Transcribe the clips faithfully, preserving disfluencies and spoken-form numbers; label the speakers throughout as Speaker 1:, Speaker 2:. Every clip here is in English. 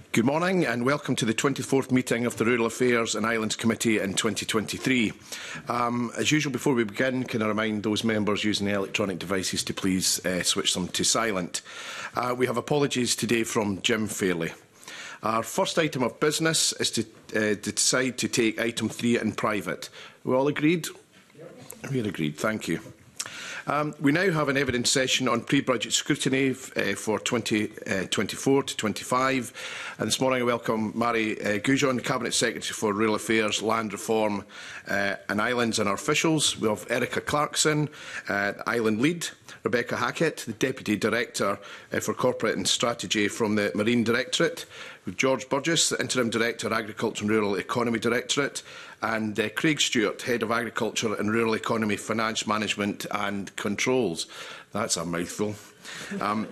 Speaker 1: Good morning and welcome to the twenty-fourth meeting of the Rural Affairs and Islands Committee in twenty twenty-three. Um, as usual, before we begin, can I remind those members using the electronic devices to please uh, switch them to silent. Uh, we have apologies today from Jim Fairley. Our first item of business is to, uh, to decide to take item three in private. Are we all agreed? Yep. We are agreed. Thank you. Um, we now have an evidence session on pre-budget scrutiny uh, for twenty twenty-four to twenty-five. And this morning I welcome Mary uh, Goujon, Cabinet Secretary for Rural Affairs, Land Reform uh, and Islands, and our officials. We have Erica Clarkson, uh, Island Lead, Rebecca Hackett, the Deputy Director uh, for Corporate and Strategy from the Marine Directorate, with George Burgess, the Interim Director, Agriculture and Rural Economy Directorate, and uh, Craig Stewart, Head of Agriculture and Rural Economy, Finance Management and Controls. That's a mouthful. Um,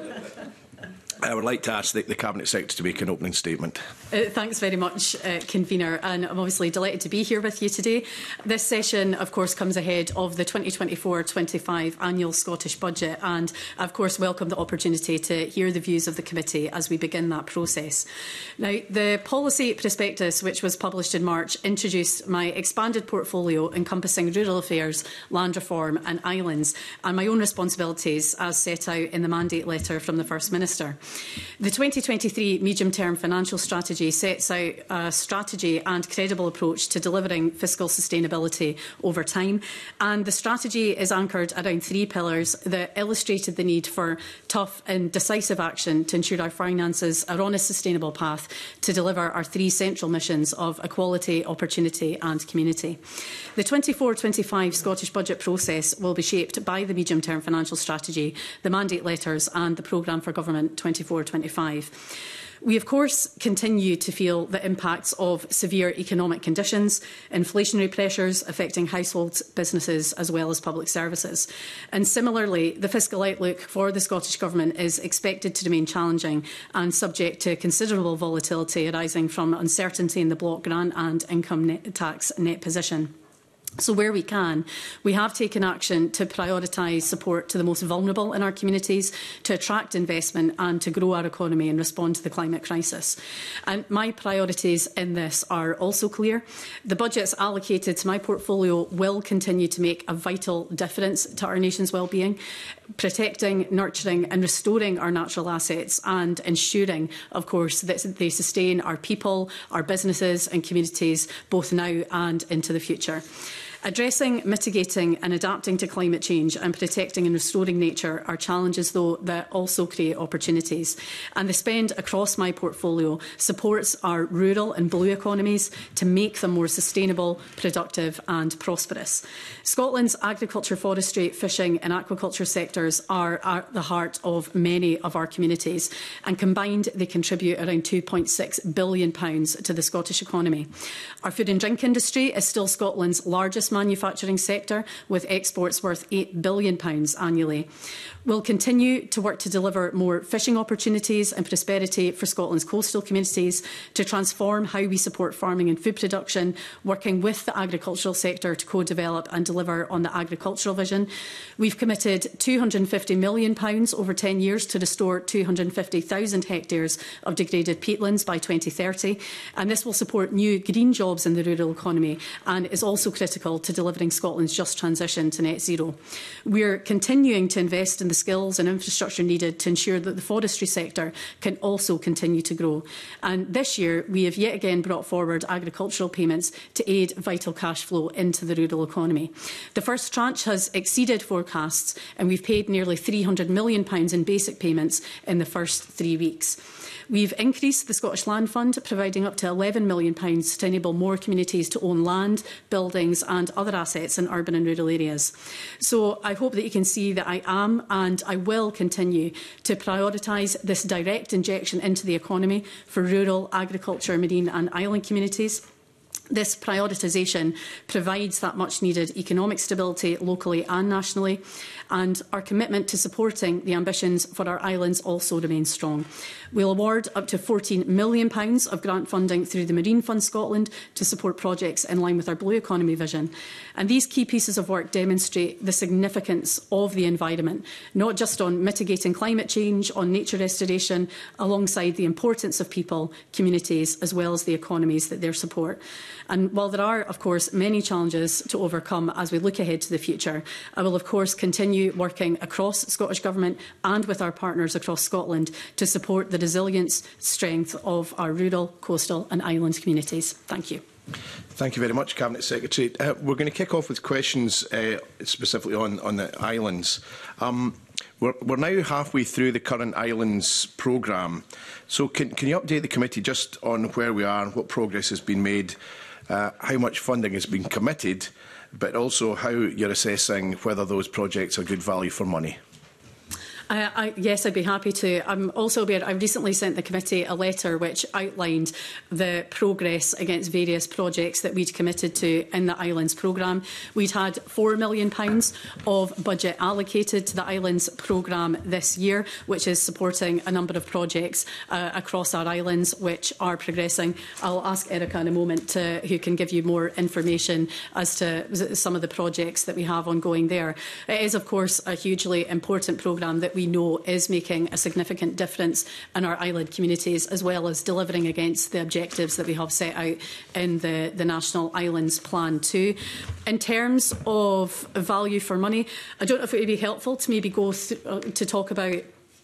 Speaker 1: I would like to ask the, the Cabinet Secretary to make an opening statement.
Speaker 2: Uh, thanks very much, uh, Convener, and I'm obviously delighted to be here with you today. This session, of course, comes ahead of the twenty twenty-four twenty-five annual Scottish Budget, and I, of course, welcome the opportunity to hear the views of the committee as we begin that process. Now, the policy prospectus, which was published in March, introduced my expanded portfolio encompassing rural affairs, land reform and islands, and my own responsibilities as set out in the mandate letter from the First Minister. The twenty twenty-three medium-term financial strategy sets out a strategy and credible approach to delivering fiscal sustainability over time, and the strategy is anchored around three pillars that illustrated the need for tough and decisive action to ensure our finances are on a sustainable path to deliver our three central missions of equality, opportunity and community. The twenty-four twenty-five Scottish Budget process will be shaped by the medium-term financial strategy, the mandate letters and the programme for government twenty-four twenty-five. We, of course, continue to feel the impacts of severe economic conditions, inflationary pressures affecting households, businesses as well as public services. And similarly, the fiscal outlook for the Scottish Government is expected to remain challenging and subject to considerable volatility arising from uncertainty in the block grant and income net tax net position. So where we can, we have taken action to prioritise support to the most vulnerable in our communities, to attract investment and to grow our economy and respond to the climate crisis. And my priorities in this are also clear. The budgets allocated to my portfolio will continue to make a vital difference to our nation's well-being, protecting, nurturing and restoring our natural assets and ensuring, of course, that they sustain our people, our businesses and communities both now and into the future. Addressing, mitigating and adapting to climate change and protecting and restoring nature are challenges, though, that also create opportunities. And the spend across my portfolio supports our rural and blue economies to make them more sustainable, productive and prosperous. Scotland's agriculture, forestry, fishing and aquaculture sectors are at the heart of many of our communities, and combined they contribute around two point six billion pounds to the Scottish economy. Our food and drink industry is still Scotland's largest manufacturing sector, with exports worth eight billion pounds annually. We'll continue to work to deliver more fishing opportunities and prosperity for Scotland's coastal communities, to transform how we support farming and food production, working with the agricultural sector to co-develop and deliver on the agricultural vision. We've committed two hundred and fifty million pounds over ten years to restore two hundred and fifty thousand hectares of degraded peatlands by twenty thirty, and this will support new green jobs in the rural economy and is also critical to delivering Scotland's just transition to net zero. We're continuing to invest in the skills and infrastructure needed to ensure that the forestry sector can also continue to grow. And this year, we have yet again brought forward agricultural payments to aid vital cash flow into the rural economy. The first tranche has exceeded forecasts, and we've paid nearly three hundred million pounds in basic payments in the first three weeks. We've increased the Scottish Land Fund, providing up to eleven million pounds to enable more communities to own land, buildings and other assets in urban and rural areas. So I hope that you can see that I am and I will continue to prioritise this direct injection into the economy for rural, agriculture, marine and island communities. This prioritisation provides that much-needed economic stability locally and nationally, and our commitment to supporting the ambitions for our islands also remains strong. We'll award up to fourteen million pounds of grant funding through the Marine Fund Scotland to support projects in line with our Blue Economy vision. And these key pieces of work demonstrate the significance of the environment, not just on mitigating climate change, on nature restoration, alongside the importance of people, communities, as well as the economies that they support. And while there are, of course, many challenges to overcome as we look ahead to the future, I will, of course, continue working across Scottish Government and with our partners across Scotland to support the resilience, strength of our rural, coastal and island communities. Thank you.
Speaker 1: Thank you very much, Cabinet Secretary. Uh, we're going to kick off with questions uh, specifically on, on the islands. Um, we're, we're now halfway through the current islands programme. So can, can you update the committee just on where we are, what progress has been made, uh, how much funding has been committed, but also how you're assessing whether those projects are good value for money?
Speaker 2: Uh, I, yes, I'd be happy to. I'm also aware I recently sent the committee a letter which outlined the progress against various projects that we'd committed to in the Islands programme. We'd had four million pounds of budget allocated to the Islands programme this year, which is supporting a number of projects uh, across our islands which are progressing. I'll ask Erica in a moment to, who can give you more information as to some of the projects that we have ongoing there. It is, of course, a hugely important programme that we know is making a significant difference in our island communities, as well as delivering against the objectives that we have set out in the, the National Islands Plan too. In terms of value for money, I don't know if it would be helpful to maybe go th uh, to talk about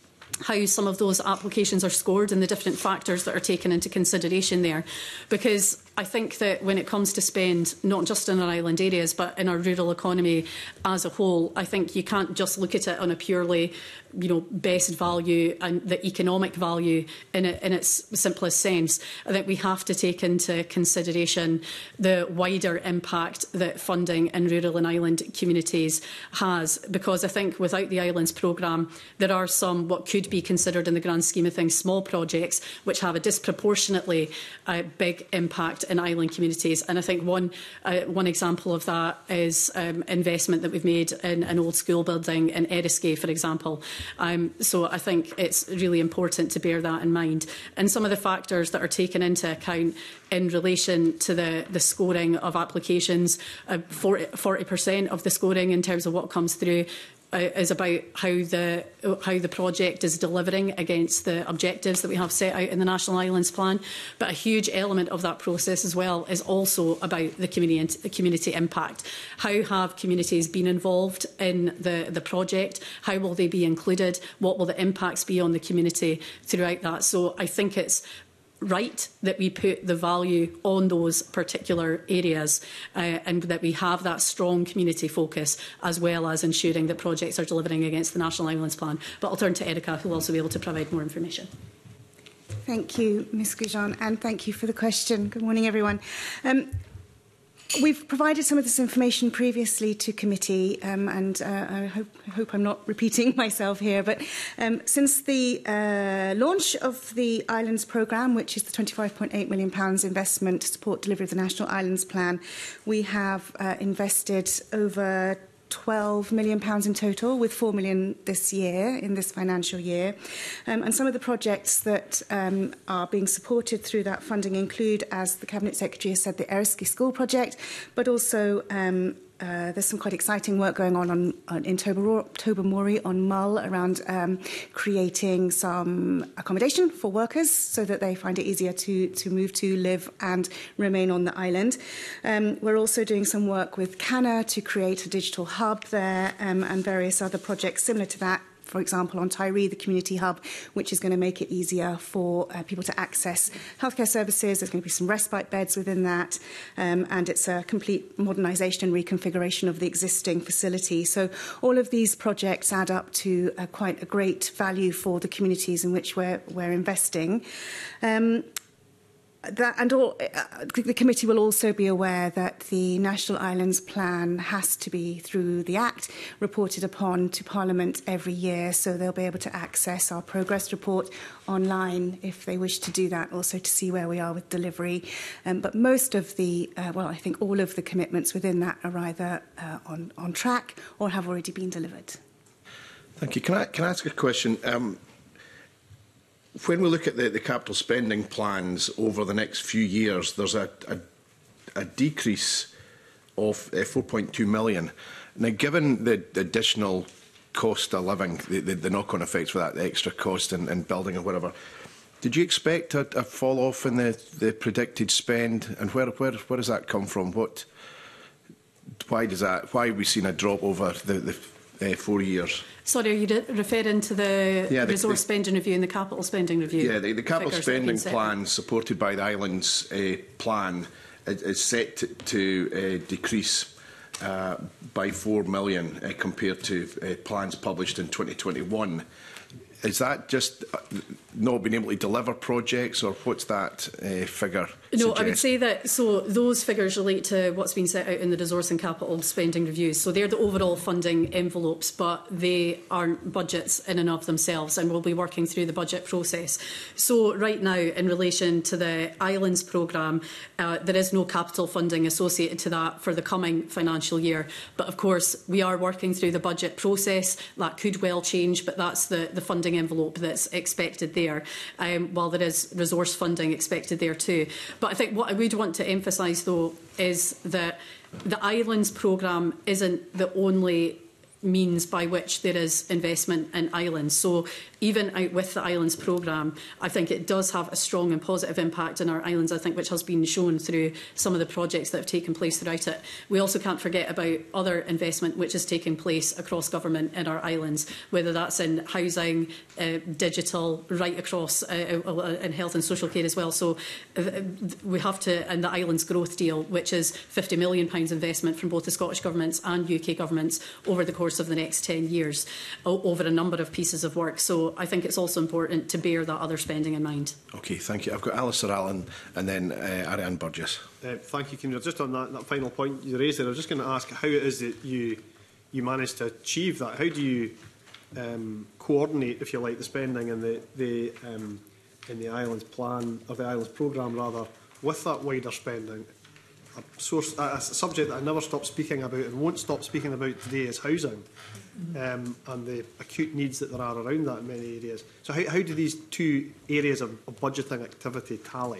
Speaker 2: how some of those applications are scored and the different factors that are taken into consideration there. Because I think that when it comes to spend, not just in our island areas, but in our rural economy as a whole, I think you can't just look at it on a purely, you know, best value and the economic value in, it, in its simplest sense. I think we have to take into consideration the wider impact that funding in rural and island communities has, because I think without the Islands programme, there are some what could be considered in the grand scheme of things small projects which have a disproportionately uh, big impact in island communities. And I think one uh, one example of that is um, investment that we've made in an old school building in Eriskay, for example. Um, so I think it's really important to bear that in mind. And some of the factors that are taken into account in relation to the, the scoring of applications, uh, forty percent of the scoring in terms of what comes through Uh, is about how the how the project is delivering against the objectives that we have set out in the National Islands Plan. But a huge element of that process as well is also about the community, the community impact. How have communities been involved in the, the project? How will they be included? What will the impacts be on the community throughout that? So I think it's right that we put the value on those particular areas uh, and that we have that strong community focus, as well as ensuring that projects are delivering against the National Islands Plan. But I'll turn to Erica, who will also be able to provide more information.
Speaker 3: Thank you, Miz Goujon, and thank you for the question. Good morning, everyone. Um, We've provided some of this information previously to committee, um, and uh, I hope, I hope I'm not repeating myself here, but um, since the uh, launch of the Islands programme, which is the twenty-five point eight million pounds investment to support delivery of the National Islands Plan, we have uh, invested over twelve million pounds in total, with four million pounds this year, in this financial year. Um, and some of the projects that um, are being supported through that funding include, as the Cabinet Secretary has said, the Eriskay School project, but also um, Uh, there's some quite exciting work going on, on, on in Tobermory on Mull around um, creating some accommodation for workers so that they find it easier to, to move to, live and remain on the island. Um, we're also doing some work with Canna to create a digital hub there um, and various other projects similar to that. For example, on Tyree, the community hub, which is going to make it easier for uh, people to access healthcare services. There's going to be some respite beds within that, um, and it's a complete modernisation and reconfiguration of the existing facility. So all of these projects add up to uh, quite a great value for the communities in which we're, we're investing. Um, That, and all, uh, the committee will also be aware that the National Islands Plan has to be, through the Act, reported upon to Parliament every year, so they'll be able to access our progress report online if they wish to do that, also to see where we are with delivery. Um, but most of the, uh, well, I think all of the commitments within that are either uh, on, on track or have already been delivered.
Speaker 1: Thank you. Can I, can I ask a question? Um, When we look at the, the capital spending plans over the next few years, there's a, a, a decrease of uh, four point two million. Now, given the additional cost of living, the, the, the knock-on effects for that, the extra cost in, in building or whatever, did you expect a, a fall-off in the, the predicted spend? And where, where, where does that come from? What, why does that? Why have we seen a drop over the, the uh, four years?
Speaker 2: Sorry, are you referring to the
Speaker 1: yeah, the,
Speaker 2: resource
Speaker 1: the,
Speaker 2: spending review and the capital spending review?
Speaker 1: Yeah, the, the capital spending plan supported by the Islands uh, plan is, is set to, to uh, decrease uh, by four million uh, compared to uh, plans published in twenty twenty-one. Is that just not being able to deliver projects, or what's that uh, figure
Speaker 2: No,
Speaker 1: suggest?
Speaker 2: I would say that, so those figures relate to what's been set out in the resource and capital spending reviews. So they're the overall funding envelopes, but they aren't budgets in and of themselves, and we'll be working through the budget process. So right now, in relation to the Islands programme, uh, there is no capital funding associated to that for the coming financial year. But of course, we are working through the budget process. That could well change, but that's the, the funding envelope that's expected there, um, while there is resource funding expected there too. But I think what I would want to emphasise, though, is that the Islands programme isn't the only means by which there is investment in islands. So even out with the Islands programme, I think it does have a strong and positive impact on our islands, I think, which has been shown through some of the projects that have taken place throughout it. We also can't forget about other investment which is taking place across government in our islands, whether that's in housing, uh, digital, right across uh, in health and social care as well. So uh, we have to, and the Islands Growth Deal, which is fifty million pounds investment from both the Scottish Governments and U K governments over the course of the next ten years, over a number of pieces of work. So I think it's also important to bear that other spending in mind.
Speaker 1: Okay, thank you. I've got Alistair Allen and then uh, Ariane Burgess.
Speaker 4: Uh, thank you, Convener. Just on that, that final point you raised there, I was just going to ask how it is that you you managed to achieve that. How do you um, coordinate, if you like, the spending in the the um, in the Islands plan, or the Islands programme rather, with that wider spending? A, source, a, a subject that I never stop speaking about and won't stop speaking about today is housing, um, and the acute needs that there are around that in many areas. So how, how do these two areas of, of budgeting activity tally?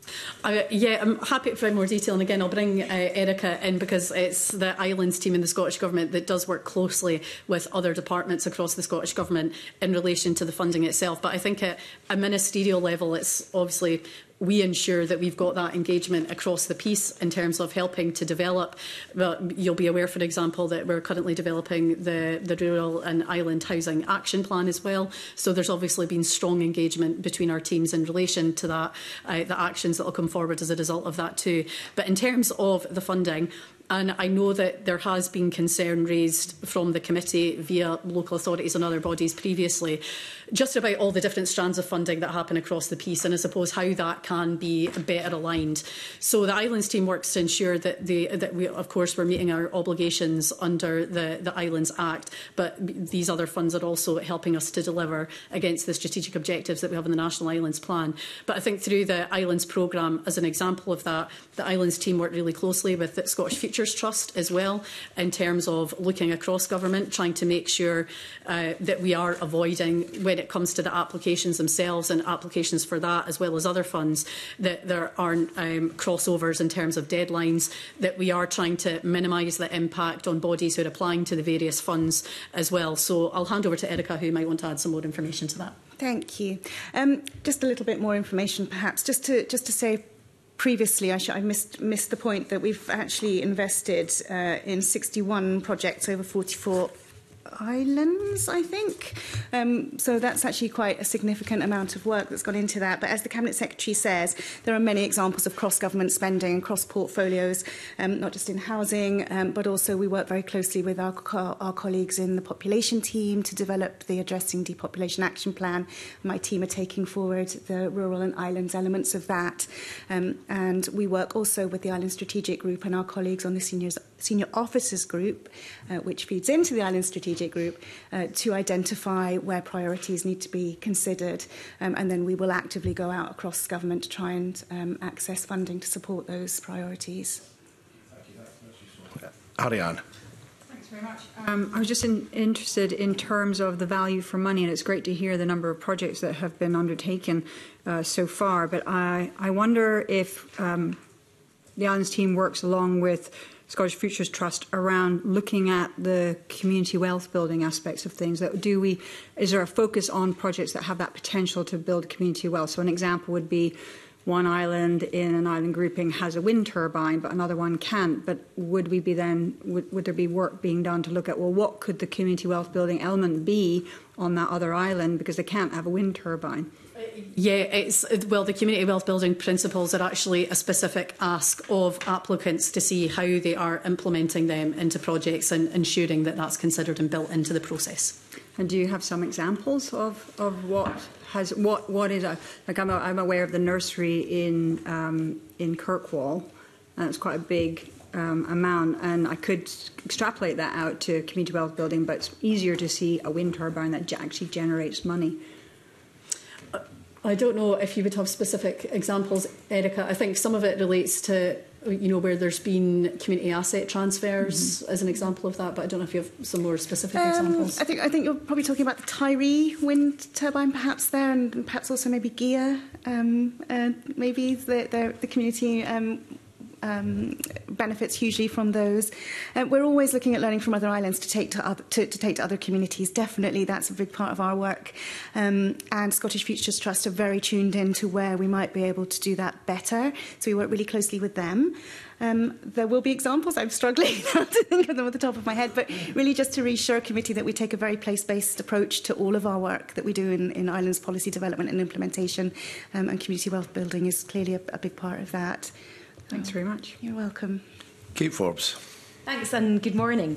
Speaker 2: Uh, yeah, I'm happy to provide more detail, and again I'll bring uh, Erica in, because it's the Islands team in the Scottish Government that does work closely with other departments across the Scottish Government in relation to the funding itself. But I think at a ministerial level, it's obviously we ensure that we've got that engagement across the piece in terms of helping to develop. Well, you'll be aware, for example, that we're currently developing the, the Rural and Island Housing Action Plan as well. So there's obviously been strong engagement between our teams in relation to that, uh, the actions that will come forward as a result of that too. But in terms of the funding, and I know that there has been concern raised from the committee via local authorities and other bodies previously, just about all the different strands of funding that happen across the piece, and I suppose how that can be better aligned. So the Islands team works to ensure that, the, that we, of course, we're meeting our obligations under the, the Islands Act, but these other funds are also helping us to deliver against the strategic objectives that we have in the National Islands Plan. But I think through the Islands programme, as an example of that, the Islands team worked really closely with the Scottish Futures Trust as well, in terms of looking across government, trying to make sure uh, that we are avoiding, when it comes to the applications themselves and applications for that as well as other funds, that there aren't um, crossovers in terms of deadlines, that we are trying to minimise the impact on bodies who are applying to the various funds as well. So I'll hand over to Erica, who might want to add some more information to that.
Speaker 3: Thank you. Um, just a little bit more information, perhaps, just to just to say. Previously, I, I missed, missed the point that we've actually invested uh, in sixty-one projects over forty-four islands, I think. Um, so that's actually quite a significant amount of work that's gone into that. But as the Cabinet Secretary says, there are many examples of cross-government spending and cross-portfolios, um, not just in housing, um, but also we work very closely with our, co our colleagues in the population team to develop the Addressing Depopulation Action Plan. My team are taking forward the rural and islands elements of that. Um, and we work also with the Island Strategic Group and our colleagues on the Seniors, Senior Officers Group, uh, which feeds into the Island Strategic Group, uh, to identify where priorities need to be considered, um, and then we will actively go out across government to try and um, access funding to support those priorities.
Speaker 1: Ariane.
Speaker 5: Thanks very much. Um, I was just in, interested in terms of the value for money, and it's great to hear the number of projects that have been undertaken uh, so far, but I, I wonder if um, the Islands team works along with Scottish Futures Trust around looking at the community wealth building aspects of things. That do we, is there a focus on projects that have that potential to build community wealth? So an example would be one island in an island grouping has a wind turbine, but another one can't. But would we be then, would, would there be work being done to look at, well, what could the community wealth building element be on that other island because they can't have a wind turbine?
Speaker 2: Yeah, it's, well, the community wealth building principles are actually a specific ask of applicants to see how they are implementing them into projects and ensuring that that's considered and built into the process.
Speaker 5: And do you have some examples of, of what has what what is a like I'm a, I'm aware of the nursery in um, in Kirkwall, and it's quite a big um, amount, and I could extrapolate that out to community wealth building, but it's easier to see a wind turbine that actually generates money.
Speaker 2: I don't know if you would have specific examples, Erica. I think some of it relates to, you know, where there's been community asset transfers mm-hmm. as an example of that, but I don't know if you have some more specific um, examples.
Speaker 3: I think I think you're probably talking about the Tyree wind turbine perhaps there, and perhaps also maybe Gia, um, uh, maybe the, the, the community um, Um, benefits hugely from those. Uh, we're always looking at learning from other islands to take to, other, to, to take to other communities. Definitely, that's a big part of our work. Um, and Scottish Futures Trust are very tuned in to where we might be able to do that better. So we work really closely with them. Um, there will be examples. I'm struggling now to think of them at the top of my head, but really just to reassure committee that we take a very place-based approach to all of our work that we do in, in islands policy development and implementation, um, and community wealth building is clearly a, a big part of that.
Speaker 5: Thanks very much.
Speaker 3: You're welcome.
Speaker 1: Kate Forbes.
Speaker 6: Thanks and good morning.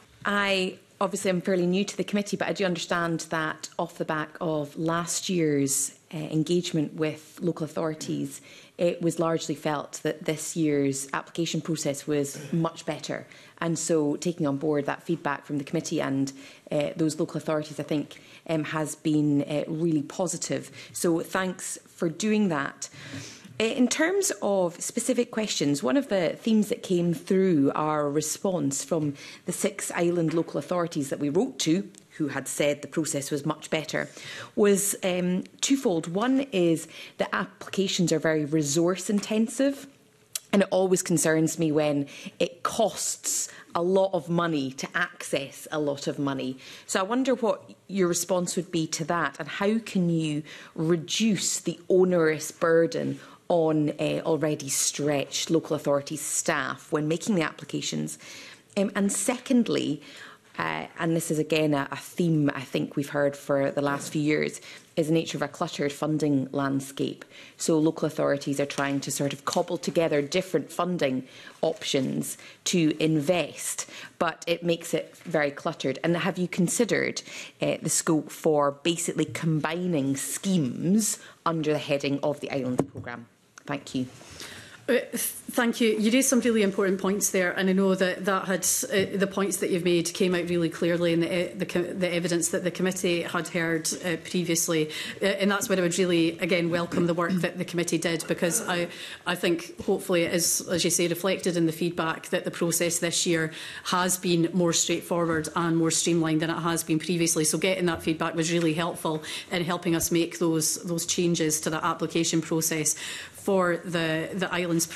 Speaker 6: I obviously am fairly new to the committee, but I do understand that off the back of last year's uh, engagement with local authorities, it was largely felt that this year's application process was much better. And so taking on board that feedback from the committee and uh, those local authorities, I think, um, has been uh, really positive. So thanks for doing that. In terms of specific questions, one of the themes that came through our response from the six island local authorities that we wrote to, who had said the process was much better, was um, twofold. One is that applications are very resource intensive, and it always concerns me when it costs a lot of money to access a lot of money. So I wonder what your response would be to that, and how can you reduce the onerous burden on uh, already stretched local authorities staff when making the applications. Um, and secondly, uh, and this is again a, a theme I think we've heard for the last few years, is the nature of a cluttered funding landscape. So local authorities are trying to sort of cobble together different funding options to invest, but it makes it very cluttered. And have you considered uh, the scope for basically combining schemes under the heading of the Islands Programme? Thank you.
Speaker 2: Uh, thank you. You raised some really important points there, and I know that that had uh, the points that you've made came out really clearly in the, uh, the, the evidence that the committee had heard uh, previously, uh, and that's where I would really again welcome the work that the committee did, because I, I think hopefully it is, as you say, reflected in the feedback that the process this year has been more straightforward and more streamlined than it has been previously. So getting that feedback was really helpful in helping us make those those changes to that application process for the, the Islands programme.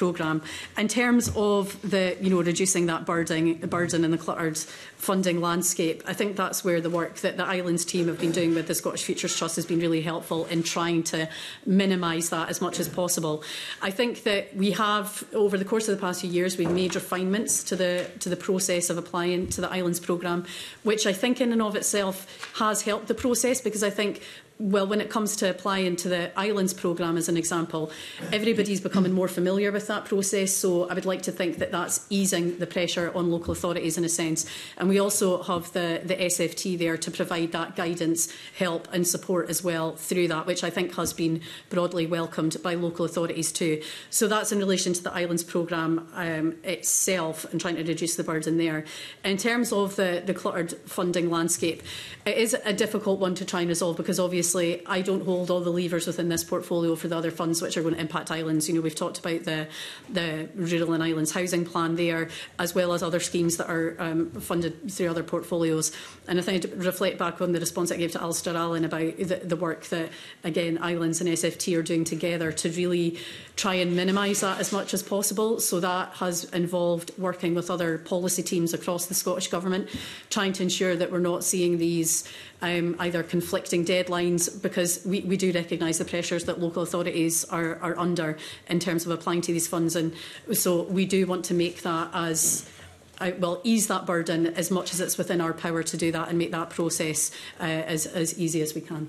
Speaker 2: In terms of the, you know, reducing that burden, burden and the cluttered funding landscape, I think that's where the work that the Islands team have been doing with the Scottish Futures Trust has been really helpful in trying to minimise that as much as possible. I think that we have, over the course of the past few years, we've made refinements to the to the process of applying to the Islands programme, which I think in and of itself has helped the process, because I think, well, when it comes to applying to the Islands programme, as an example, everybody's becoming more familiar with that process. So I would like to think that that's easing the pressure on local authorities in a sense. And we also have the, the S F T there to provide that guidance, help and support as well through that, which I think has been broadly welcomed by local authorities too. So that's in relation to the Islands programme um, itself and trying to reduce the burden there. In terms of the, the cluttered funding landscape, it is a difficult one to try and resolve, because obviously I don't hold all the levers within this portfolio for the other funds which are going to impact islands. You know, we've talked about the, the Rural and Islands Housing Plan there, as well as other schemes that are um, funded through other portfolios. And I think I'd reflect back on the response I gave to Alistair Allen about the, the work that, again, Islands and S F T are doing together to really try and minimise that as much as possible. So that has involved working with other policy teams across the Scottish Government, trying to ensure that we're not seeing these um, either conflicting deadlines, because we, we do recognise the pressures that local authorities are, are under in terms of applying to these funds. And so we do want to make that as Uh, well, ease that burden as much as it's within our power to do that and make that process uh, as, as easy as we can.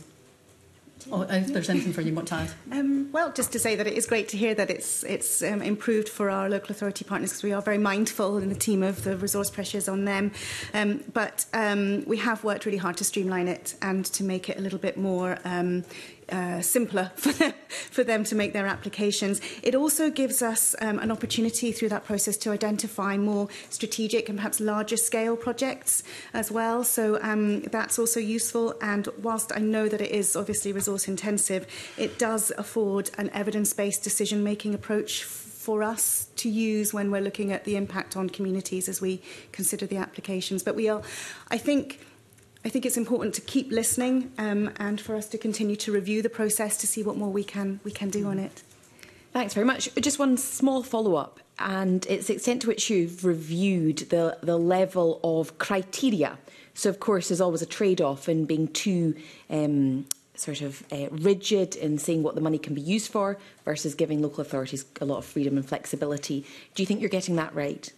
Speaker 2: Oh, if there's anything for you want to add?
Speaker 3: Um, well, just to say that it is great to hear that it's it's um, improved for our local authority partners, because we are very mindful in the team of the resource pressures on them. Um, but um, we have worked really hard to streamline it and to make it a little bit more um, Uh, simpler for them, for them to make their applications. It also gives us um, an opportunity through that process to identify more strategic and perhaps larger scale projects as well. So um, that's also useful. And whilst I know that it is obviously resource intensive, it does afford an evidence-based decision-making approach for us to use when we're looking at the impact on communities as we consider the applications. But we are, I think, I think it's important to keep listening um, and for us to continue to review the process to see what more we can we can do on it.
Speaker 6: Thanks very much. Just one small follow-up, and it's the extent to which you've reviewed the, the level of criteria. So, of course, there's always a trade-off in being too um, sort of uh, rigid in saying what the money can be used for versus giving local authorities a lot of freedom and flexibility. Do you think you're getting that right?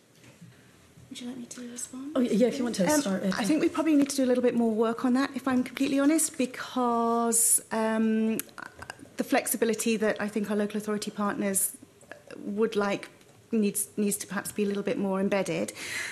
Speaker 3: Would you like me to respond?
Speaker 2: Oh, yeah, if you want to
Speaker 3: um,
Speaker 2: start.
Speaker 3: I think we probably need to do a little bit more work on that, if I'm completely honest, because um, the flexibility that I think our local authority partners would like needs, needs to perhaps be a little bit more embedded.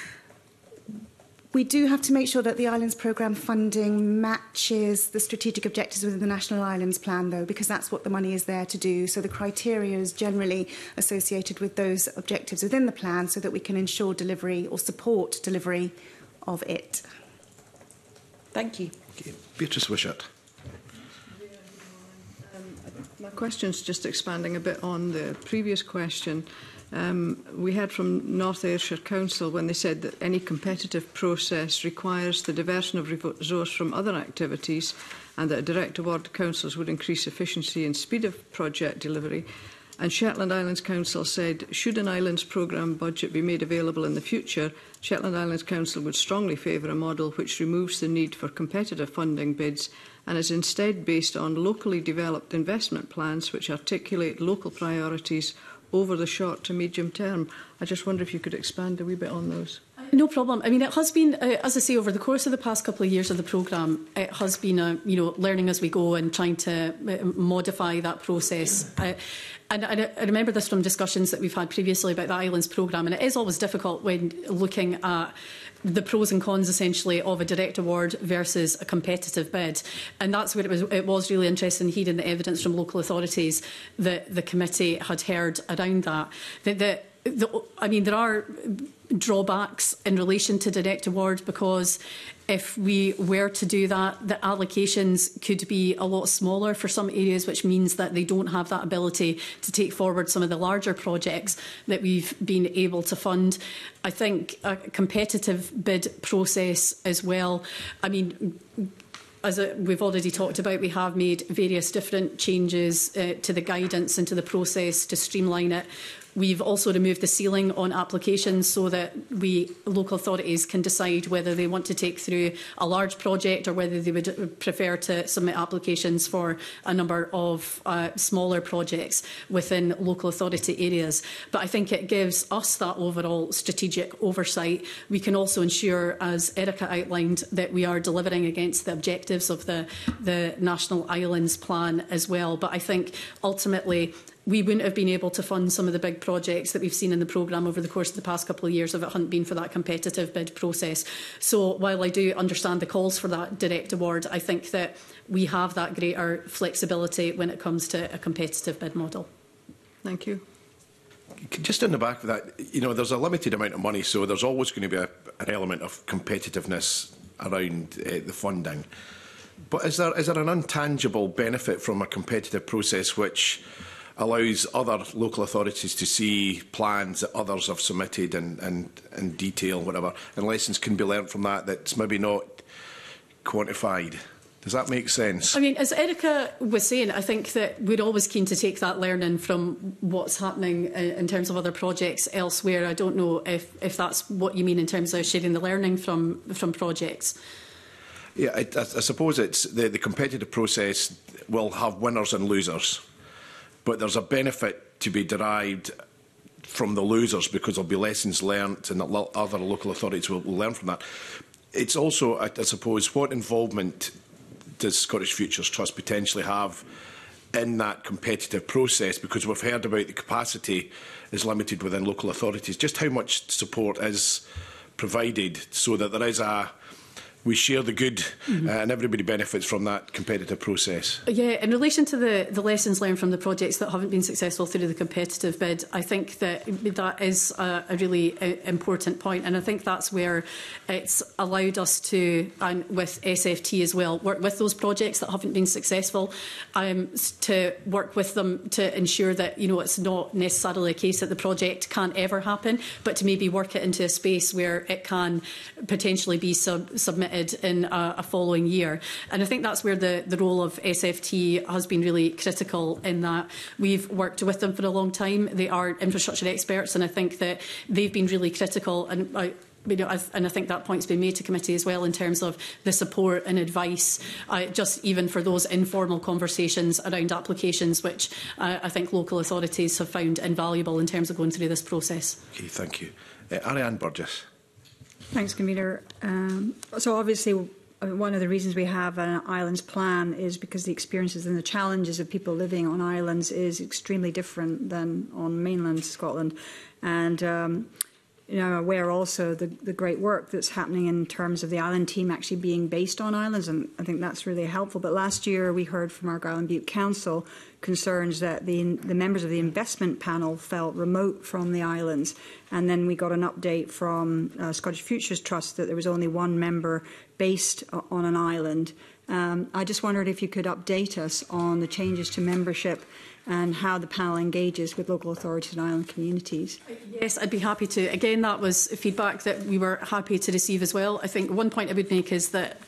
Speaker 3: We do have to make sure that the Islands Programme funding matches the strategic objectives within the National Islands Plan, though, because that's what the money is there to do. So the criteria is generally associated with those objectives within the plan so that we can ensure delivery or support delivery of it.
Speaker 6: Thank you.
Speaker 1: Okay. Beatrice Wishart.
Speaker 7: My question's just expanding a bit on the previous question. Um, we heard from North Ayrshire Council when they said that any competitive process requires the diversion of resource from other activities, and that direct award councils would increase efficiency and speed of project delivery. And Shetland Islands Council said, should an Islands programme budget be made available in the future, Shetland Islands Council would strongly favour a model which removes the need for competitive funding bids and is instead based on locally developed investment plans which articulate local priorities over the short to medium term. I just wonder if you could expand a wee bit on those.
Speaker 2: No problem. I mean, it has been, uh, as I say, over the course of the past couple of years of the programme, it has been, a, you know, learning as we go and trying to uh, modify that process. Uh, and I, I remember this from discussions that we've had previously about the Islands programme, and it is always difficult when looking at the pros and cons, essentially, of a direct award versus a competitive bid. And that's where it was, it was really interesting hearing the evidence from local authorities that the committee had heard around that. That the, the, I mean, there are drawbacks in relation to direct award, because if we were to do that, the allocations could be a lot smaller for some areas, which means that they don't have that ability to take forward some of the larger projects that we've been able to fund. I think a competitive bid process as well. I mean, as we've already talked about, we have made various different changes uh, to the guidance and to the process to streamline it. We've also removed the ceiling on applications so that we local authorities can decide whether they want to take through a large project or whether they would prefer to submit applications for a number of uh, smaller projects within local authority areas. But I think it gives us that overall strategic oversight. We can also ensure, as Erica outlined, that we are delivering against the objectives of the, the National Islands Plan as well. But I think ultimately we wouldn't have been able to fund some of the big projects that we've seen in the programme over the course of the past couple of years if it hadn't been for that competitive bid process. So while I do understand the calls for that direct award, I think that we have that greater flexibility when it comes to a competitive bid model.
Speaker 7: Thank you.
Speaker 1: Just on the back of that, you know, there's a limited amount of money, so there's always going to be a, an element of competitiveness around uh, the funding. But is there, is there an intangible benefit from a competitive process which allows other local authorities to see plans that others have submitted in, in, in detail, whatever, and lessons can be learnt from that that's maybe not quantified? Does that make sense?
Speaker 2: I mean, as Erica was saying, I think that we're always keen to take that learning from what's happening in, in terms of other projects elsewhere. I don't know if, if that's what you mean in terms of sharing the learning from, from projects.
Speaker 1: Yeah, I, I, I suppose it's the, the competitive process will have winners and losers. But there's a benefit to be derived from the losers because there'll be lessons learnt and other local authorities will, will learn from that. It's also, I, I suppose, what involvement does Scottish Futures Trust potentially have in that competitive process? Because we've heard about the capacity is limited within local authorities. Just how much support is provided so that there is a we share the good mm-hmm. uh, and everybody benefits from that competitive process?
Speaker 2: Yeah, in relation to the, the lessons learned from the projects that haven't been successful through the competitive bid, I think that that is a, a really uh, important point, and I think that's where it's allowed us to, and with S F T as well, work with those projects that haven't been successful, um, to work with them to ensure that, you know, it's not necessarily a case that the project can't ever happen, but to maybe work it into a space where it can potentially be sub submitted in a, a following year. And I think that's where the, the role of S F T has been really critical, in that we've worked with them for a long time. They are infrastructure experts, and I think that they've been really critical, and I, You know, and I think that point's been made to committee as well in terms of the support and advice, uh, just even for those informal conversations around applications, which uh, I think local authorities have found invaluable in terms of going through this process.
Speaker 1: Okay, thank you. Uh, Ariane Burgess.
Speaker 5: Thanks, Convener. Um, so obviously, one of the reasons we have an islands plan is because the experiences and the challenges of people living on islands is extremely different than on mainland Scotland. And um, you know, aware also the, the great work that's happening in terms of the island team actually being based on islands, and I think that's really helpful. But last year we heard from Argyll and Bute Council concerns that the, the members of the investment panel felt remote from the islands, and then we got an update from uh, Scottish Futures Trust that there was only one member based on an island. Um, I just wondered if you could update us on the changes to membership and how the panel engages with local authorities and island communities.
Speaker 2: Yes, I'd be happy to. Again, that was feedback that we were happy to receive as well. I think one point I would make is that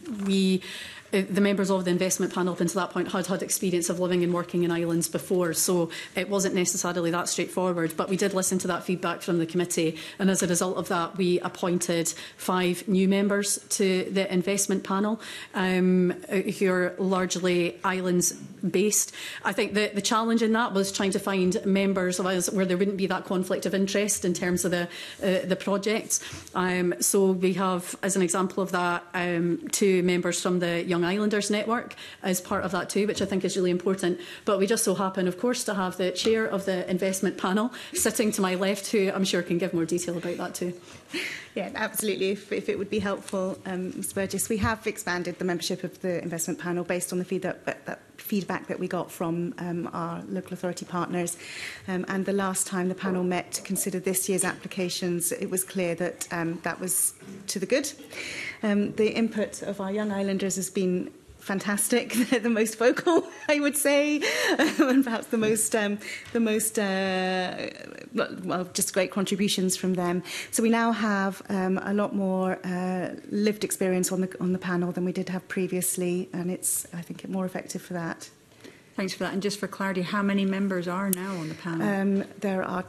Speaker 2: we, the members of the investment panel up until that point had had experience of living and working in islands before, so it wasn't necessarily that straightforward. But we did listen to that feedback from the committee, and as a result of that, we appointed five new members to the investment panel, um, who are largely islands based. I think the, the challenge in that was trying to find members of islands where there wouldn't be that conflict of interest in terms of the uh, the projects. Um, so we have, as an example of that, um, two members from the Young Islanders Network as part of that too, which I think is really important. But we just so happen, of course, to have the chair of the investment panel sitting to my left, who I'm sure can give more detail about that too.
Speaker 3: Yeah, absolutely. If, if it would be helpful, um, Miz Burgess, we have expanded the membership of the investment panel based on the feedback that, that feedback that we got from um, our local authority partners. Um, and the last time the panel met to consider this year's applications, it was clear that um, that was to the good. Um, the input of our Young Islanders has been fantastic. They're the most vocal, I would say, and perhaps the most, um, the most, uh, well, just great contributions from them. So we now have um, a lot more uh, lived experience on the on the panel than we did have previously, and it's, I think, more effective for that.
Speaker 5: Thanks for that. And just for clarity, how many members are now on the panel?
Speaker 3: Um, there are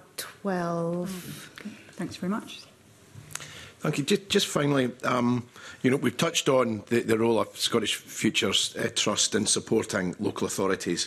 Speaker 3: twelve.
Speaker 5: Okay. Thanks very much.
Speaker 1: Thank you. Just, just finally, um, you know, we've touched on the, the role of Scottish Futures uh, Trust in supporting local authorities.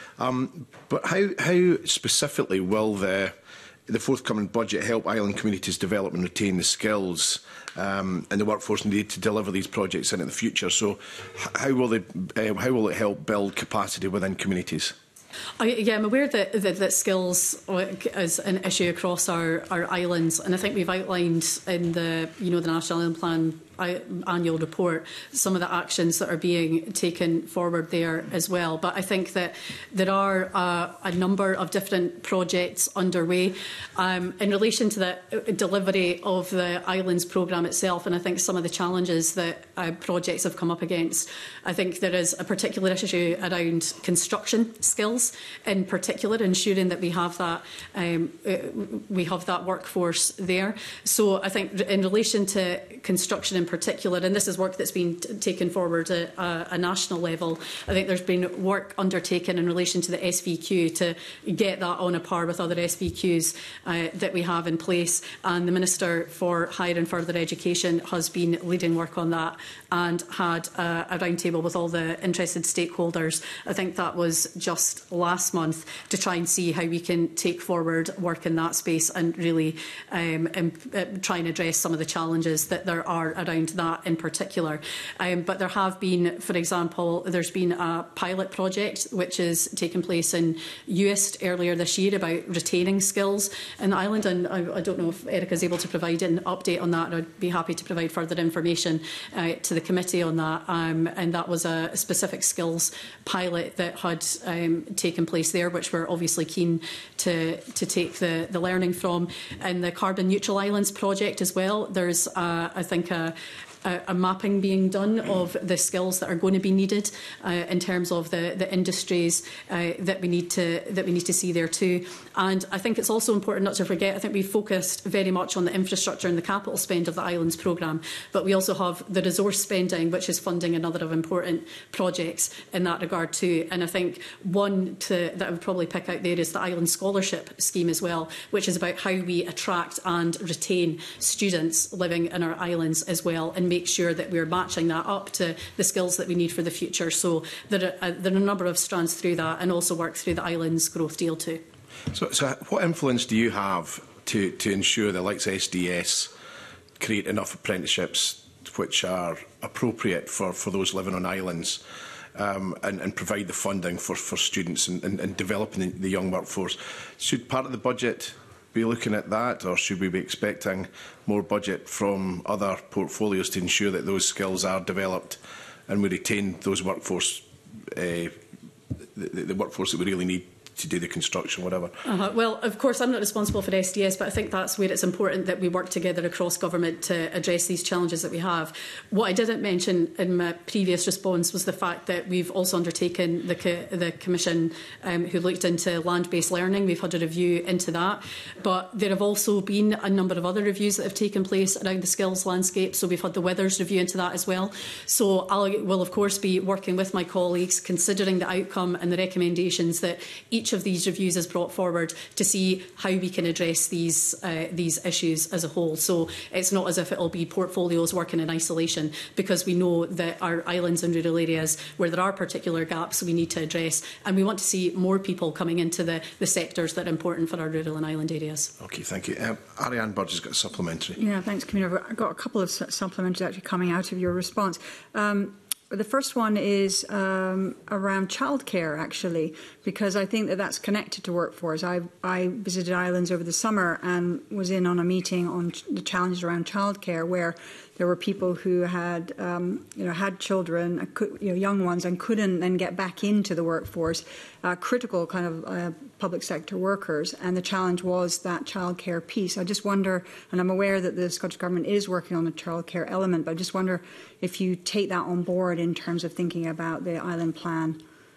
Speaker 1: Um, but how, how specifically will the, the forthcoming budget help island communities develop and retain the skills um, and the workforce needed to deliver these projects into the future? So, how will they, uh, how will it help build capacity within communities?
Speaker 2: I, yeah, I'm aware that, that, that skills is an issue across our, our islands, and I think we've outlined in the, you know, the National Island Plan annual report some of the actions that are being taken forward there as well. But I think that there are uh, a number of different projects underway um, in relation to the delivery of the Islands programme itself, and I think some of the challenges that uh, projects have come up against. I think there is a particular issue around construction skills, in particular, ensuring that we have that um, we have that workforce there. So I think in relation to construction in particular, and this is work that's been t taken forward at a, a national level, I think there's been work undertaken in relation to the S V Q to get that on a par with other S V Qs uh, that we have in place, and the Minister for Higher and Further Education has been leading work on that and had a, a roundtable with all the interested stakeholders. I think that was just last month to try and see how we can take forward work in that space and really um, and, uh, try and address some of the challenges that there are around that in particular. Um, but there have been, for example, there's been a pilot project which has taken place in Uist earlier this year about retaining skills in the island, and I, I don't know if Erica is able to provide an update on that, and I'd be happy to provide further information uh, to the committee on that. Um, and that was a specific skills pilot that had um, taken place there, which we're obviously keen to, to take the, the learning from. And the Carbon Neutral Islands project as well, there's, uh, I think, a A, a mapping being done of the skills that are going to be needed uh, in terms of the, the industries uh, that we need to that we need to see there too. And I think it's also important not to forget, I think we focused very much on the infrastructure and the capital spend of the Islands programme, but we also have the resource spending, which is funding another of important projects in that regard too. And I think one to, that I would probably pick out there is the Island Scholarship Scheme as well, which is about how we attract and retain students living in our islands as well, and make sure that we're matching that up to the skills that we need for the future. So there are, uh, there are a number of strands through that, and also work through the Islands Growth Deal too.
Speaker 1: So, so what influence do you have to, to ensure that, like S D S, create enough apprenticeships which are appropriate for, for those living on islands, um, and, and provide the funding for, for students and, and, and developing the, the young workforce? Should part of the budget be looking at that, or should we be expecting more budget from other portfolios to ensure that those skills are developed and we retain those workforce, uh, the, the workforce that we really need to do the construction, whatever?
Speaker 2: Uh-huh. Well, of course, I'm not responsible for S D S, but I think that's where it's important that we work together across government to address these challenges that we have. What I didn't mention in my previous response was the fact that we've also undertaken the, co the commission um, who looked into land-based learning. We've had a review into that, but there have also been a number of other reviews that have taken place around the skills landscape. So we've had the Withers review into that as well. So I will, of course, be working with my colleagues, considering the outcome and the recommendations that each of these reviews has brought forward, to see how we can address these uh, these issues as a whole. So it's not as if it will be portfolios working in isolation, because we know that our islands and rural areas where there are particular gaps we need to address, and we want to see more people coming into the, the sectors that are important for our rural and island areas.
Speaker 1: Okay, thank you. Um, Ariane Burge has got a supplementary.
Speaker 5: Yeah, thanks, Commissioner. I've got a couple of supplementaries actually coming out of your response. Um, The first one is um, around childcare, actually, because I think that that's connected to workforce. I, I visited islands over the summer and was in on a meeting on ch the challenges around childcare, where there were people who had, um, you know, had children, you know, young ones, and couldn't then get back into the workforce, uh, critical kind of uh, public sector workers. And the challenge was that childcare piece. I just wonder, and I'm aware that the Scottish Government is working on the childcare element, but I just wonder if you take that on board in terms of thinking about the island plan.
Speaker 2: Oh,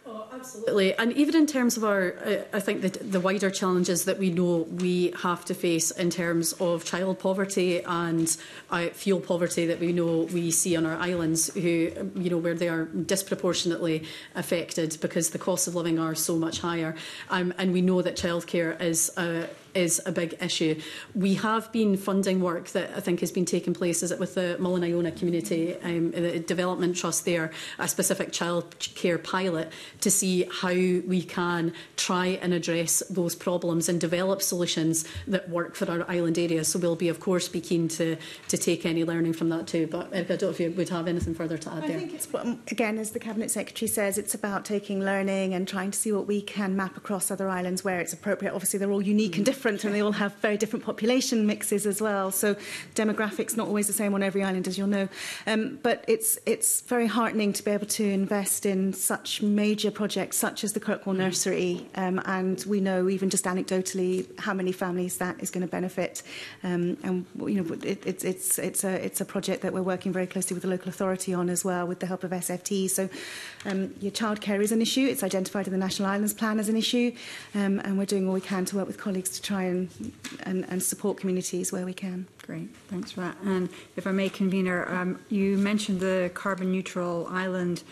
Speaker 2: Absolutely. And even in terms of our, uh, I think that the wider challenges that we know we have to face in terms of child poverty and uh, fuel poverty that we know we see on our islands, who, you know, where they are disproportionately affected because the costs of living are so much higher. Um, and we know that childcare is a is a big issue. We have been funding work that I think has been taking place, is it with the Mullin Iona Community um, the Development Trust there, a specific childcare pilot to see how we can try and address those problems and develop solutions that work for our island areas. So we'll be, of course, be keen to, to take any learning from that too. But Erica, I don't know if you would have anything further to add
Speaker 3: I
Speaker 2: there.
Speaker 3: I think it's, again, as the Cabinet Secretary says, it's about taking learning and trying to see what we can map across other islands where it's appropriate. Obviously, they're all unique and different, and they all have very different population mixes as well. So demographics not always the same on every island, as you'll know. Um, but it's it's very heartening to be able to invest in such major projects such as the Kirkwall Nursery, um, and we know even just anecdotally how many families that is going to benefit. Um, and you know, it, it, it's it's a it's a project that we're working very closely with the local authority on as well, with the help of S F T. So um, your childcare is an issue. It's identified in the National Islands Plan as an issue, um, and we're doing all we can to work with colleagues to try and and, and support communities where we can.
Speaker 5: Great, thanks for that. And if I may, Convener, um, you mentioned the carbon neutral island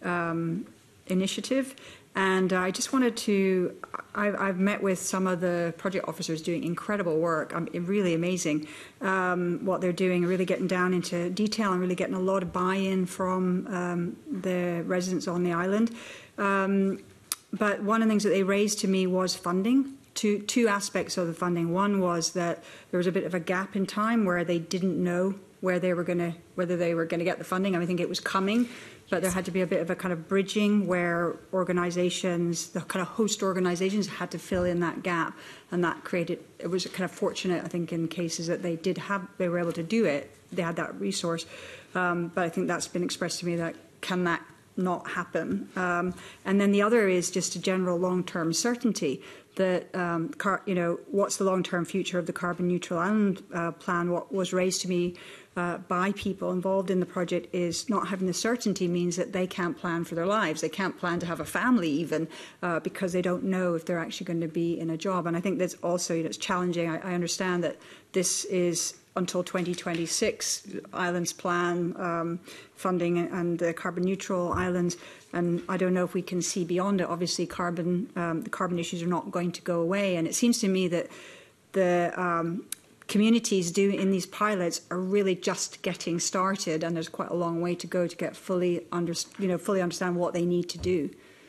Speaker 5: um, initiative, and I just wanted to, I've, I've met with some of the project officers doing incredible work. Um, really amazing um, what they're doing, really getting down into detail and really getting a lot of buy-in from um, the residents on the island. Um, but one of the things that they raised to me was funding. Two, two aspects of the funding. One was that there was a bit of a gap in time where they didn't know where they were going to, whether they were going to get the funding. I, mean, I think it was coming, but there had to be a bit of a kind of bridging where organisations, the kind of host organisations, had to fill in that gap, and that created. It was kind of fortunate, I think, in cases that they did have, they were able to do it. They had that resource, um, but I think that's been expressed to me that can that not happen. Um, and then the other is just a general long-term certainty that, um, car, you know, what's the long-term future of the carbon neutral island uh, plan? What was raised to me uh, by people involved in the project is not having the certainty means that they can't plan for their lives. They can't plan to have a family even uh, because they don't know if they're actually going to be in a job. And I think that's also, you know, it's challenging. I, I understand that this is until twenty twenty-six, Islands Plan um, funding and the carbon neutral islands. And I don't know if we can see beyond it. Obviously, carbon um, the carbon issues are not going to go away. And it seems to me that the um, communities doing in these pilots are really just getting started, and there's quite a long way to go to get fully under, you know, fully understand what they need to do.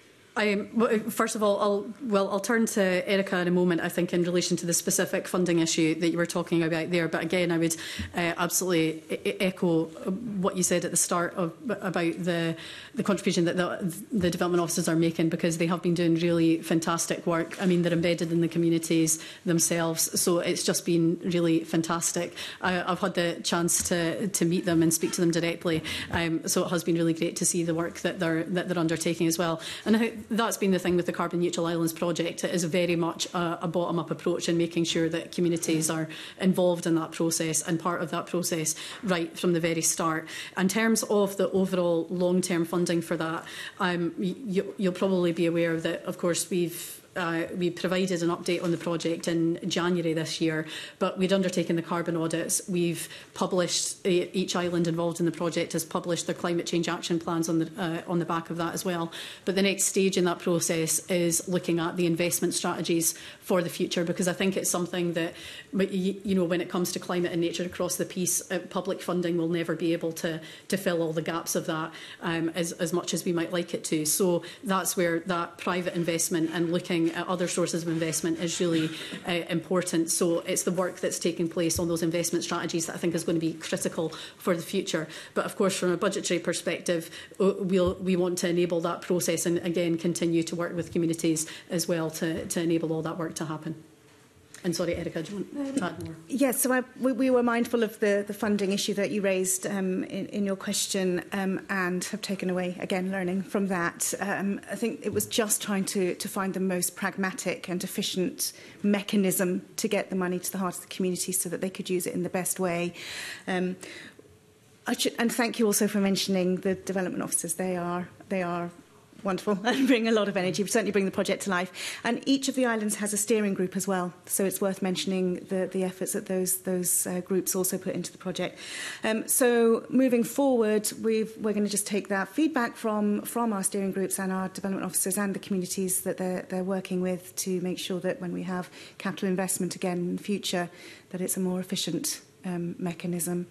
Speaker 2: I, first of all, I'll, well, I'll turn to Erica in a moment, I think, in relation to the specific funding issue that you were talking about there. But again, I would uh, absolutely e echo what you said at the start of, about the, the contribution that the, the development officers are making, because they have been doing really fantastic work. I mean, they're embedded in the communities themselves, so it's just been really fantastic. I, I've had the chance to, to meet them and speak to them directly, um, so it has been really great to see the work that they're, that they're undertaking as well. And I that's been the thing with the Carbon Neutral Islands project. It is very much a, a bottom-up approach in making sure that communities are involved in that process and part of that process right from the very start. In terms of the overall long-term funding for that, um, you, you'll probably be aware that, of course, we've Uh, we provided an update on the project in January this year, but we'd undertaken the carbon audits. We've published, uh, each island involved in the project has published their climate change action plans on the, uh, on the back of that as well. But the next stage in that process is looking at the investment strategies for the future, because I think it's something that, you, you know, when it comes to climate and nature across the piece, uh, public funding will never be able to, to fill all the gaps of that um, as, as much as we might like it to. So that's where that private investment and looking at other sources of investment is really uh, important. So it's the work that's taking place on those investment strategies that I think is going to be critical for the future. But of course, from a budgetary perspective, we'll, we want to enable that process and again continue to work with communities as well to, to enable all that work to happen. And sorry, Erica, do you want to add more?
Speaker 3: Yes, so I, we, we were mindful of the, the funding issue that you raised um, in, in your question um, and have taken away, again, learning from that. Um, I think it was just trying to, to find the most pragmatic and efficient mechanism to get the money to the heart of the community so that they could use it in the best way. Um, I should, and thank you also for mentioning the development officers. They are, they are wonderful and bring a lot of energy, certainly bring the project to life. And each of the islands has a steering group as well, so it's worth mentioning the, the efforts that those, those uh, groups also put into the project. Um, so moving forward, we've, we're going to just take that feedback from, from our steering groups and our development officers and the communities that they're, they're working with to make sure that when we have capital investment again in the future, that it's a more efficient um, mechanism.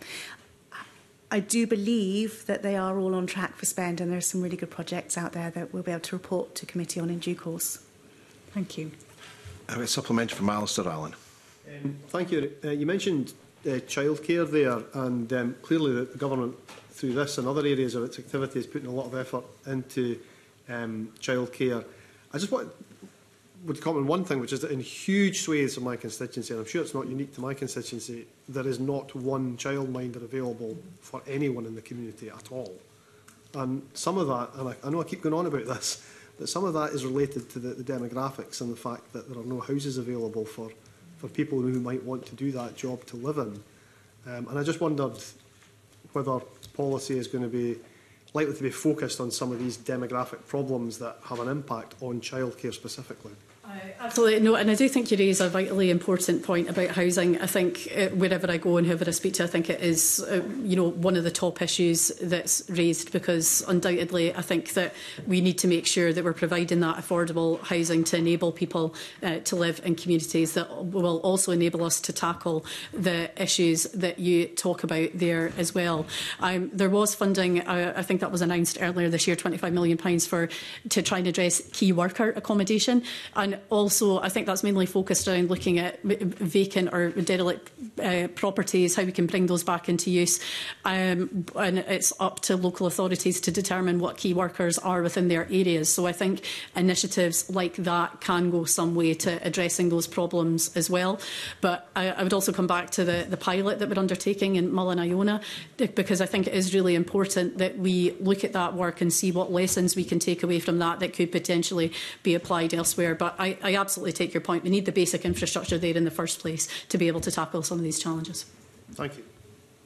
Speaker 3: I do believe that they are all on track for spend, and there are some really good projects out there that we'll be able to report to committee on in due course. Thank you.
Speaker 1: I have a supplementary from Alistair Allen.
Speaker 4: Um, thank you. Uh, you mentioned uh, childcare there, and um, clearly the, the government, through this and other areas of its activity, is putting a lot of effort into um, childcare. I just want would comment on one thing, which is that in huge swathes of my constituency, and I'm sure it's not unique to my constituency, there is not one childminder available for anyone in the community at all. And some of that, and I, I know I keep going on about this, but some of that is related to the, the demographics and the fact that there are no houses available for, for people who might want to do that job to live in. Um, and I just wondered whether policy is going to be likely to be focused on some of these demographic problems that have an impact on childcare specifically.
Speaker 2: Uh, absolutely no, and I do think you raise a vitally important point about housing. I think uh, wherever I go and whoever I speak to, I think it is uh, you know, one of the top issues that's raised, because undoubtedly I think that we need to make sure that we're providing that affordable housing to enable people uh, to live in communities that will also enable us to tackle the issues that you talk about there as well. Um, there was funding, uh, I think that was announced earlier this year, twenty-five million pounds for to try and address key worker accommodation. And also, I think that's mainly focused around looking at vacant or derelict uh, properties, how we can bring those back into use. Um, and it's up to local authorities to determine what key workers are within their areas. So I think initiatives like that can go some way to addressing those problems as well. But I, I would also come back to the, the pilot that we're undertaking in Mull and Iona, because I think it is really important that we look at that work and see what lessons we can take away from that that could potentially be applied elsewhere. But I, I absolutely take your point. We need the basic infrastructure there in the first place to be able to tackle some of these challenges.
Speaker 4: Thank you.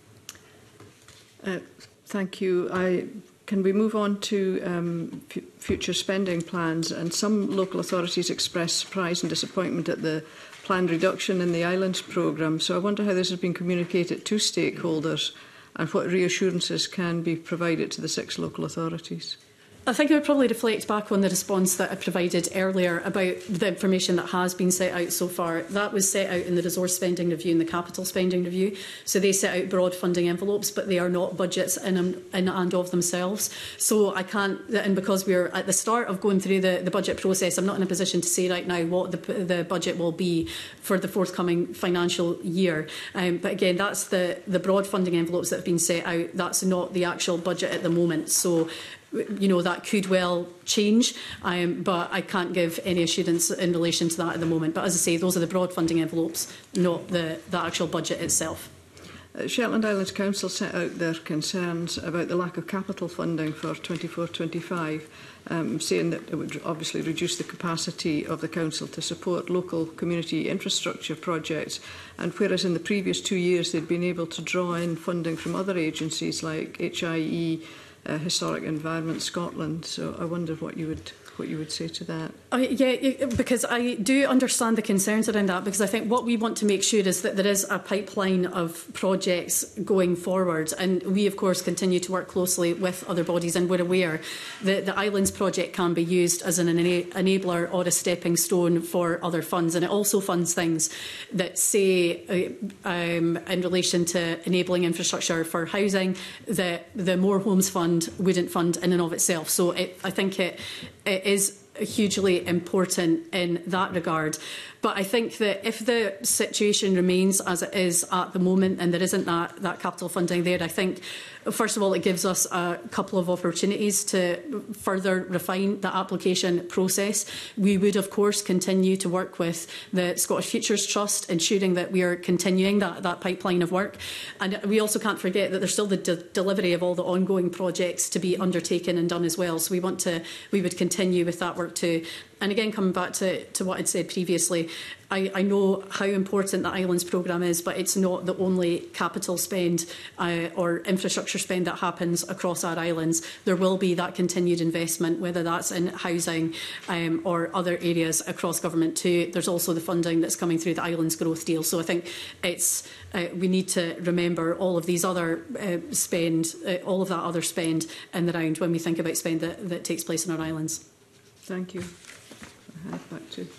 Speaker 7: Uh, thank you. I, can we move on to um, future spending plans? And some local authorities expressed surprise and disappointment at the planned reduction in the Islands programme. So I wonder how this has been communicated to stakeholders and what reassurances can be provided to the six local authorities.
Speaker 2: I think I would probably reflect back on the response that I provided earlier about the information that has been set out so far. That was set out in the resource spending review and the capital spending review. So they set out broad funding envelopes, but they are not budgets in, in and of themselves. So I can't, and because we're at the start of going through the, the budget process, I'm not in a position to say right now what the, the budget will be for the forthcoming financial year. Um, but again, that's the, the broad funding envelopes that have been set out. That's not the actual budget at the moment. So you know, that could well change, um, but I can't give any assurance in relation to that at the moment. But as I say, those are the broad funding envelopes, not the, the actual budget itself.
Speaker 7: Uh, Shetland Islands Council set out their concerns about the lack of capital funding for twenty-four twenty-five, um, saying that it would obviously reduce the capacity of the Council to support local community infrastructure projects. And whereas in the previous two years they'd been able to draw in funding from other agencies like H I E, Uh, Historic Environment Scotland. So I wonder what you would what you would say to that.
Speaker 2: Uh, yeah, because I do understand the concerns around that, because I think what we want to make sure is that there is a pipeline of projects going forward, and we of course continue to work closely with other bodies, and we're aware that the Islands project can be used as an ena enabler or a stepping stone for other funds, and it also funds things that say uh, um, in relation to enabling infrastructure for housing that the More Homes Fund wouldn't fund in and of itself. So it, I think it, it is hugely important in that regard. But I think that if the situation remains as it is at the moment and there isn't that, that capital funding there, I think, first of all, it gives us a couple of opportunities to further refine the application process. We would, of course, continue to work with the Scottish Futures Trust, ensuring that we are continuing that, that pipeline of work. And we also can't forget that there's still the de delivery of all the ongoing projects to be undertaken and done as well. So we want to, we would continue with that work to And again, coming back to, to what I'd said previously, I, I know how important the Islands programme is, but it's not the only capital spend uh, or infrastructure spend that happens across our islands. There will be that continued investment, whether that's in housing um, or other areas across government too. There's also the funding that's coming through the Islands Growth Deal. So I think it's uh, we need to remember all of these other uh, spend, uh, all of that other spend in the round when we think about spend that, that takes place in our islands.
Speaker 7: Thank you. I hand back to.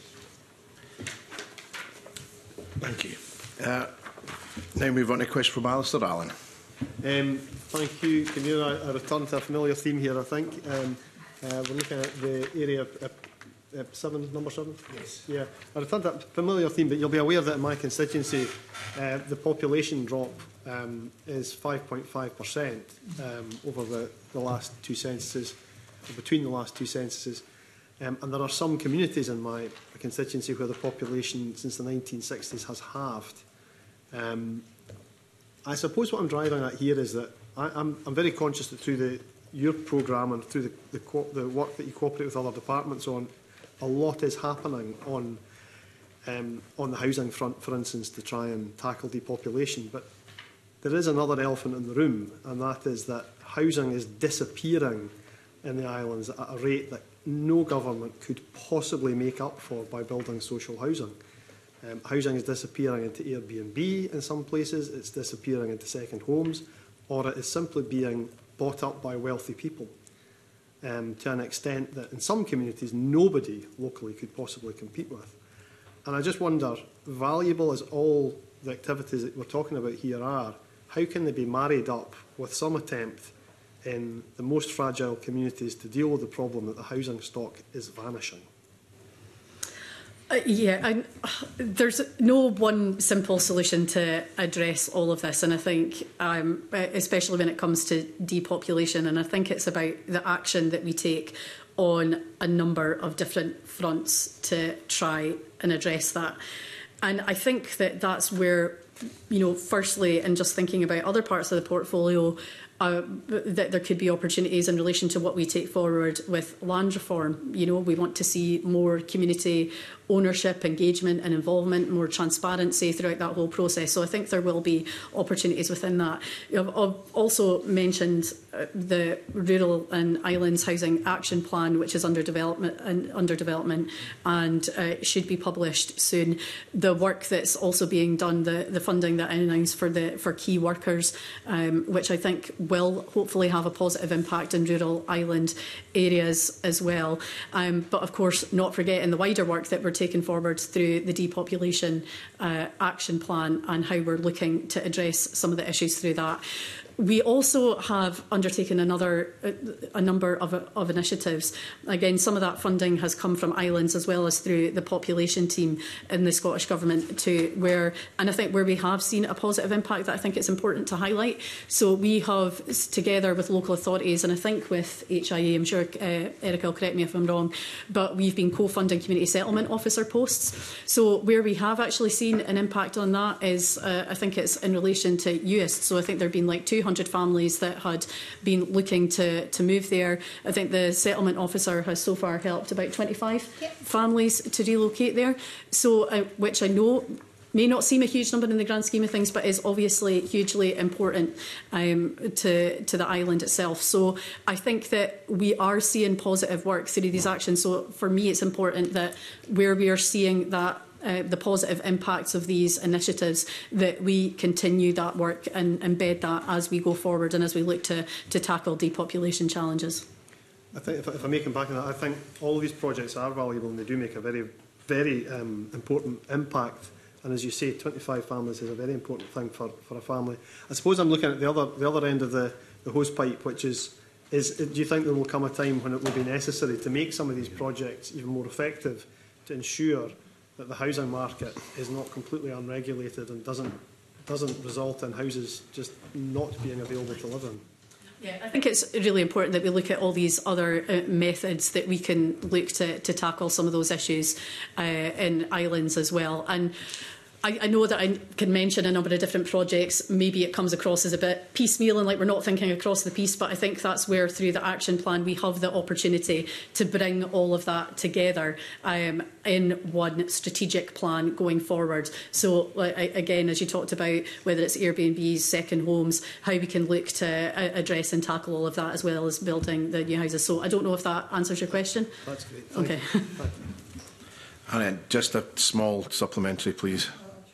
Speaker 1: Thank you. Uh, now move on to a question from Alistair Allen.
Speaker 4: Um, thank you. Can you I, I return to a familiar theme here, I think. Um, uh, we're looking at the area uh, uh, seven, number seven?
Speaker 1: Yes.
Speaker 4: Yeah. I return to a familiar theme, but you'll be aware that in my constituency, uh, the population drop um, is five point five percent um, over the, the last two censuses, or between the last two censuses. Um, and there are some communities in my constituency where the population since the nineteen sixties has halved. Um, I suppose what I'm driving at here is that I, I'm, I'm very conscious that through the, your programme and through the, the, co the work that you cooperate with other departments on, a lot is happening on, um, on the housing front, for instance, to try and tackle depopulation. But there is another elephant in the room, and that is that housing is disappearing in the islands at a rate that no government could possibly make up for by building social housing. Um, housing is disappearing into Airbnb in some places, it's disappearing into second homes, or it is simply being bought up by wealthy people um, to an extent that in some communities nobody locally could possibly compete with. And I just wonder, valuable as all the activities that we're talking about here are, how can they be married up with some attempt in the most fragile communities to deal with the problem that the housing stock is vanishing?
Speaker 2: Uh, yeah, I, there's no one simple solution to address all of this, and I think, um, especially when it comes to depopulation, and I think it's about the action that we take on a number of different fronts to try and address that. And I think that that's where, you know, firstly, and just thinking about other parts of the portfolio, Uh, that there could be opportunities in relation to what we take forward with land reform. You know, we want to see more community ownership, engagement and involvement, more transparency throughout that whole process. So I think there will be opportunities within that. I've also mentioned uh, the Rural and Islands Housing Action Plan, which is under development and under development and uh, should be published soon. The work that's also being done, the, the funding that I announced for the for key workers, um, which I think will hopefully have a positive impact in rural island areas as well. Um, but of course, not forgetting the wider work that we're taking forward through the depopulation uh, action plan and how we're looking to address some of the issues through that. We also have undertaken another a number of, of initiatives. Again, some of that funding has come from islands as well as through the population team in the Scottish Government too, where, and I think where we have seen a positive impact that I think it's important to highlight. So we have, together with local authorities, and I think with H I A, I'm sure uh, Erica will correct me if I'm wrong, but we've been co-funding community settlement officer posts. So where we have actually seen an impact on that is, uh, I think it's in relation to youth. So I think there have been like two hundred families that had been looking to, to move there. I think the settlement officer has so far helped about twenty-five yep. families to relocate there, so uh, which I know may not seem a huge number in the grand scheme of things, but is obviously hugely important um, to, to the island itself. So I think that we are seeing positive work through these actions. So for me, it's important that where we are seeing that Uh, the positive impacts of these initiatives, that we continue that work and embed that as we go forward and as we look to, to tackle depopulation challenges.
Speaker 4: I think, if, if I may come back on that, I think all of these projects are valuable and they do make a very, very um, important impact. And as you say, twenty-five families is a very important thing for, for a family. I suppose I'm looking at the other, the other end of the, the hose pipe, which is, is, do you think there will come a time when it will be necessary to make some of these projects even more effective to ensure that the housing market is not completely unregulated and doesn't doesn't result in houses just not being available to live in?
Speaker 2: Yeah, I think it's really important that we look at all these other uh, methods that we can look to, to tackle some of those issues uh, in islands as well. And I, I know that I can mention a number of different projects. Maybe it comes across as a bit piecemeal and like we're not thinking across the piece, but I think that's where through the action plan we have the opportunity to bring all of that together um, in one strategic plan going forward. So like, again, as you talked about, whether it's Airbnbs, second homes, how we can look to uh, address and tackle all of that as well as building the new houses. So I don't know if that answers your question.
Speaker 4: That's great. Thank
Speaker 2: okay.
Speaker 1: And then just a small supplementary, please.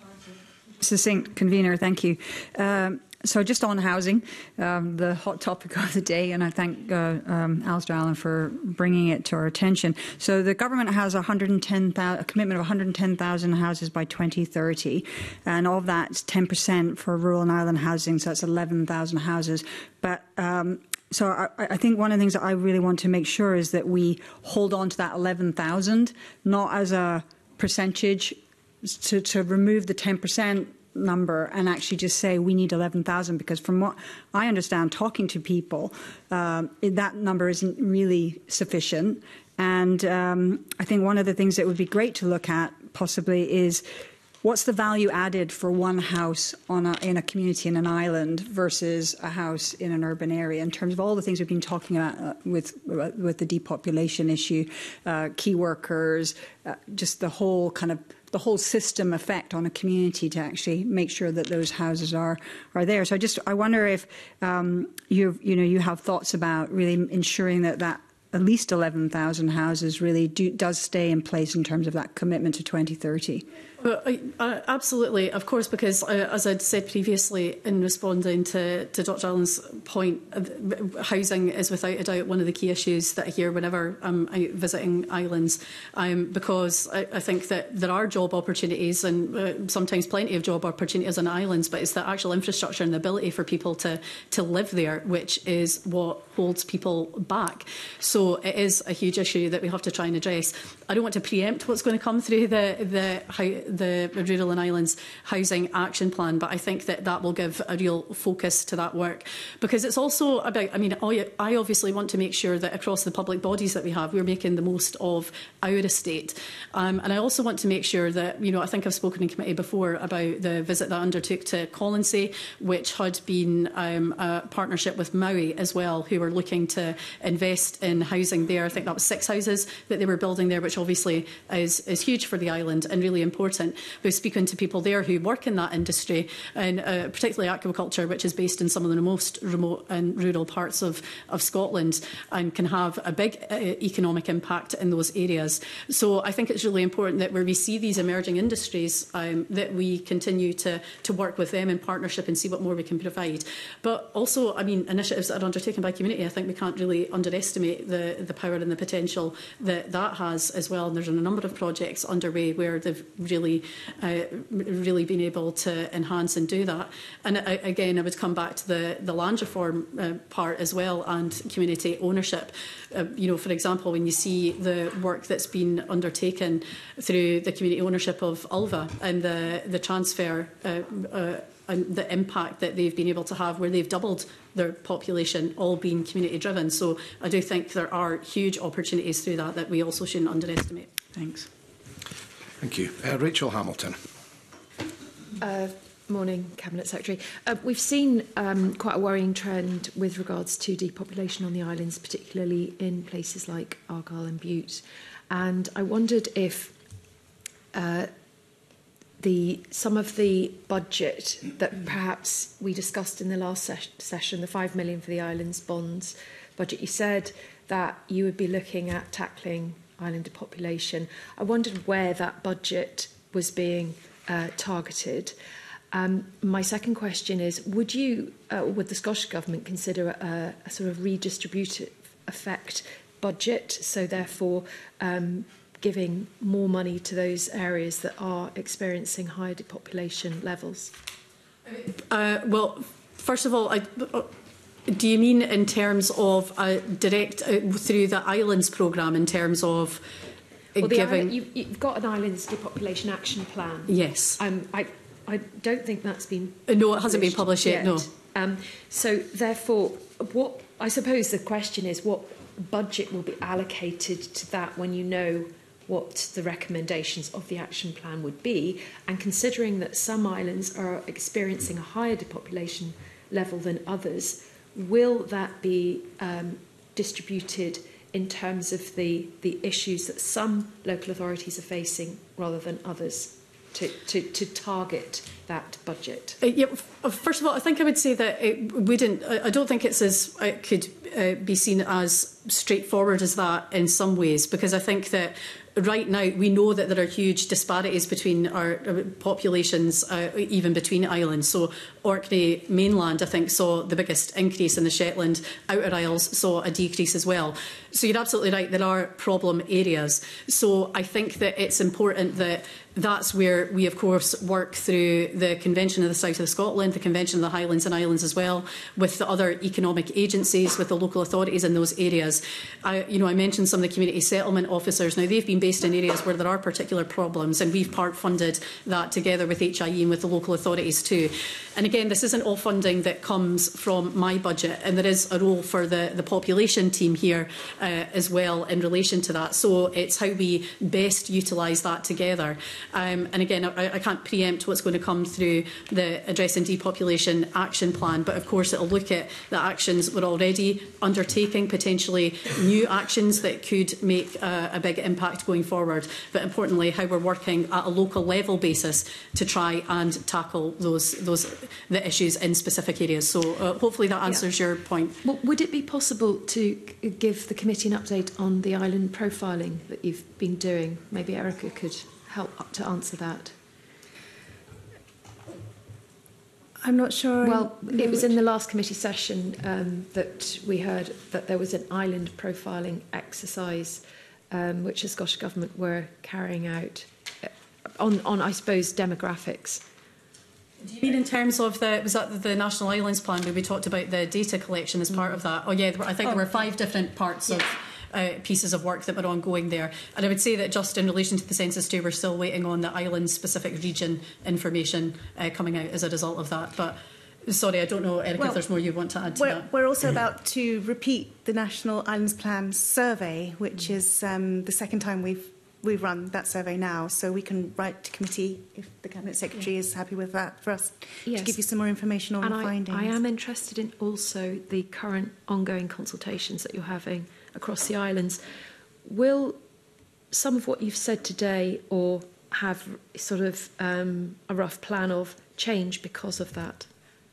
Speaker 5: Succinct, Convener, thank you. Um, so just on housing, um, the hot topic of the day, and I thank uh, um, Alistair Allen for bringing it to our attention. So the government has one hundred ten thousand, a commitment of one hundred ten thousand houses by twenty thirty, and of that, ten percent for rural and island housing, so that's eleven thousand houses. But um, So I, I think one of the things that I really want to make sure is that we hold on to that eleven thousand, not as a percentage, to, to remove the ten percent number and actually just say we need eleven thousand, because from what I understand, talking to people, um, that number isn't really sufficient. And um, I think one of the things that would be great to look at possibly is what's the value added for one house on a, in a community in an island versus a house in an urban area, in terms of all the things we've been talking about uh, with uh, with the depopulation issue, uh, key workers, uh, just the whole kind of the whole system effect on a community to actually make sure that those houses are are there. So I just I wonder if um, you you know you have thoughts about really ensuring that that at least eleven thousand houses really do, does stay in place in terms of that commitment to twenty thirty.
Speaker 2: Well, I, I, absolutely, of course, because uh, as I'd said previously in responding to, to Doctor Allen's point, uh, housing is without a doubt one of the key issues that I hear whenever I'm out visiting islands, um, because I, I think that there are job opportunities and uh, sometimes plenty of job opportunities on islands, but it's the actual infrastructure and the ability for people to, to live there, which is what holds people back. So it is a huge issue that we have to try and address. I don't want to preempt what's going to come through the, the, how, the Rural and Islands Housing Action Plan, but I think that that will give a real focus to that work, because it's also about, I mean, I obviously want to make sure that across the public bodies that we have, we're making the most of our estate. Um, and I also want to make sure that, you know, I think I've spoken in committee before about the visit that I undertook to Colonsay, which had been um, a partnership with Maui as well, who were looking to invest in housing there. I think that was six houses that they were building there, which obviously is, is huge for the island and really important. We were speaking to people there who work in that industry, and uh, particularly aquaculture, which is based in some of the most remote and rural parts of, of Scotland, and can have a big uh, economic impact in those areas. So I think it's really important that where we see these emerging industries, um, that we continue to, to work with them in partnership and see what more we can provide. But also, I mean, initiatives that are undertaken by community, I think we can't really underestimate the, the power and the potential that that has as well. And there's a number of projects underway where they've really Uh, really been able to enhance and do that. And I, again, I would come back to the, the land reform uh, part as well, and community ownership. Uh, you know, for example, when you see the work that's been undertaken through the community ownership of Ulva and the, the transfer uh, uh, and the impact that they've been able to have, where they've doubled their population, all being community driven. So I do think there are huge opportunities through that that we also shouldn't underestimate.
Speaker 5: Thanks.
Speaker 1: Thank you. Uh, Rachel Hamilton.
Speaker 8: Uh, morning, Cabinet Secretary. Uh, we've seen um, quite a worrying trend with regards to depopulation on the islands, particularly in places like Argyll and Bute. And I wondered if uh, the some of the budget that perhaps we discussed in the last ses session, the five million for the islands bonds budget, you said that you would be looking at tackling island depopulation. I wondered where that budget was being uh, targeted. Um, my second question is, would you, uh, would the Scottish Government consider a, a sort of redistributive effect budget, so therefore um, giving more money to those areas that are experiencing higher depopulation levels?
Speaker 2: Uh, well, first of all, I... Do you mean in terms of a direct uh, through the Islands programme, in terms of uh,
Speaker 8: well, the
Speaker 2: giving?
Speaker 8: Island, you've, you've got an Islands Depopulation Action Plan.
Speaker 2: Yes.
Speaker 8: Um, I I don't think that's been.
Speaker 2: Uh, no, it hasn't been published yet. yet. No.
Speaker 8: Um, so therefore, what I suppose the question is, what budget will be allocated to that when you know what the recommendations of the action plan would be, and considering that some islands are experiencing a higher depopulation level than others, will that be um, distributed in terms of the, the issues that some local authorities are facing rather than others to, to, to target that budget?
Speaker 2: Uh, yeah, first of all, I think I would say that it wouldn't, I don't think it's as, it could uh, be seen as straightforward as that in some ways, because I think that right now we know that there are huge disparities between our populations, uh, even between islands. So Orkney mainland, I think, saw the biggest increase, in the Shetland Outer Isles saw a decrease as well. So you're absolutely right, there are problem areas. So I think that it's important that that's where we, of course, work through the Convention of the South of Scotland, the Convention of the Highlands and Islands as well, with the other economic agencies, with the local authorities in those areas. I, you know, I mentioned some of the community settlement officers. Now, they've been based in areas where there are particular problems, and we've part funded that together with H I E and with the local authorities too. And again, this isn't all funding that comes from my budget, and there is a role for the, the population team here uh, as well in relation to that. So it's how we best utilise that together. Um, and again, I, I can't preempt what's going to come through the Addressing Depopulation Action Plan, but of course it'll look at the actions we're already undertaking, potentially new actions that could make uh, a big impact going forward, but importantly how we're working at a local level basis to try and tackle those, those the issues in specific areas. So uh, hopefully that answers yeah. your point.
Speaker 8: Well, would it be possible to give the committee an update on the island profiling that you've been doing? Maybe Erica could help to answer that.
Speaker 3: I'm not sure.
Speaker 8: Well, it was in the last committee session um, that we heard that there was an island profiling exercise um, which the Scottish Government were carrying out on, on, I suppose, demographics.
Speaker 2: Do you mean in terms of the, was that the National Islands Plan where we talked about the data collection as part of that? Oh yeah, I think oh. there were five different parts yeah. of Uh, pieces of work that were ongoing there. And I would say that just in relation to the census too, we're still waiting on the island-specific region information uh, coming out as a result of that. But sorry, I don't know, Erica, well, if there's more you want to add to
Speaker 3: we're,
Speaker 2: that.
Speaker 3: We're also about to repeat the National Islands Plan survey, which is um, the second time we've we've run that survey now, so we can write to committee if the Cabinet Secretary yeah. is happy with that for us yes. to give you some more information on
Speaker 8: and
Speaker 3: the
Speaker 8: I,
Speaker 3: findings.
Speaker 8: I am interested in also the current ongoing consultations that you're having across the islands. Will some of what you've said today or have sort of um, a rough plan of change because of that?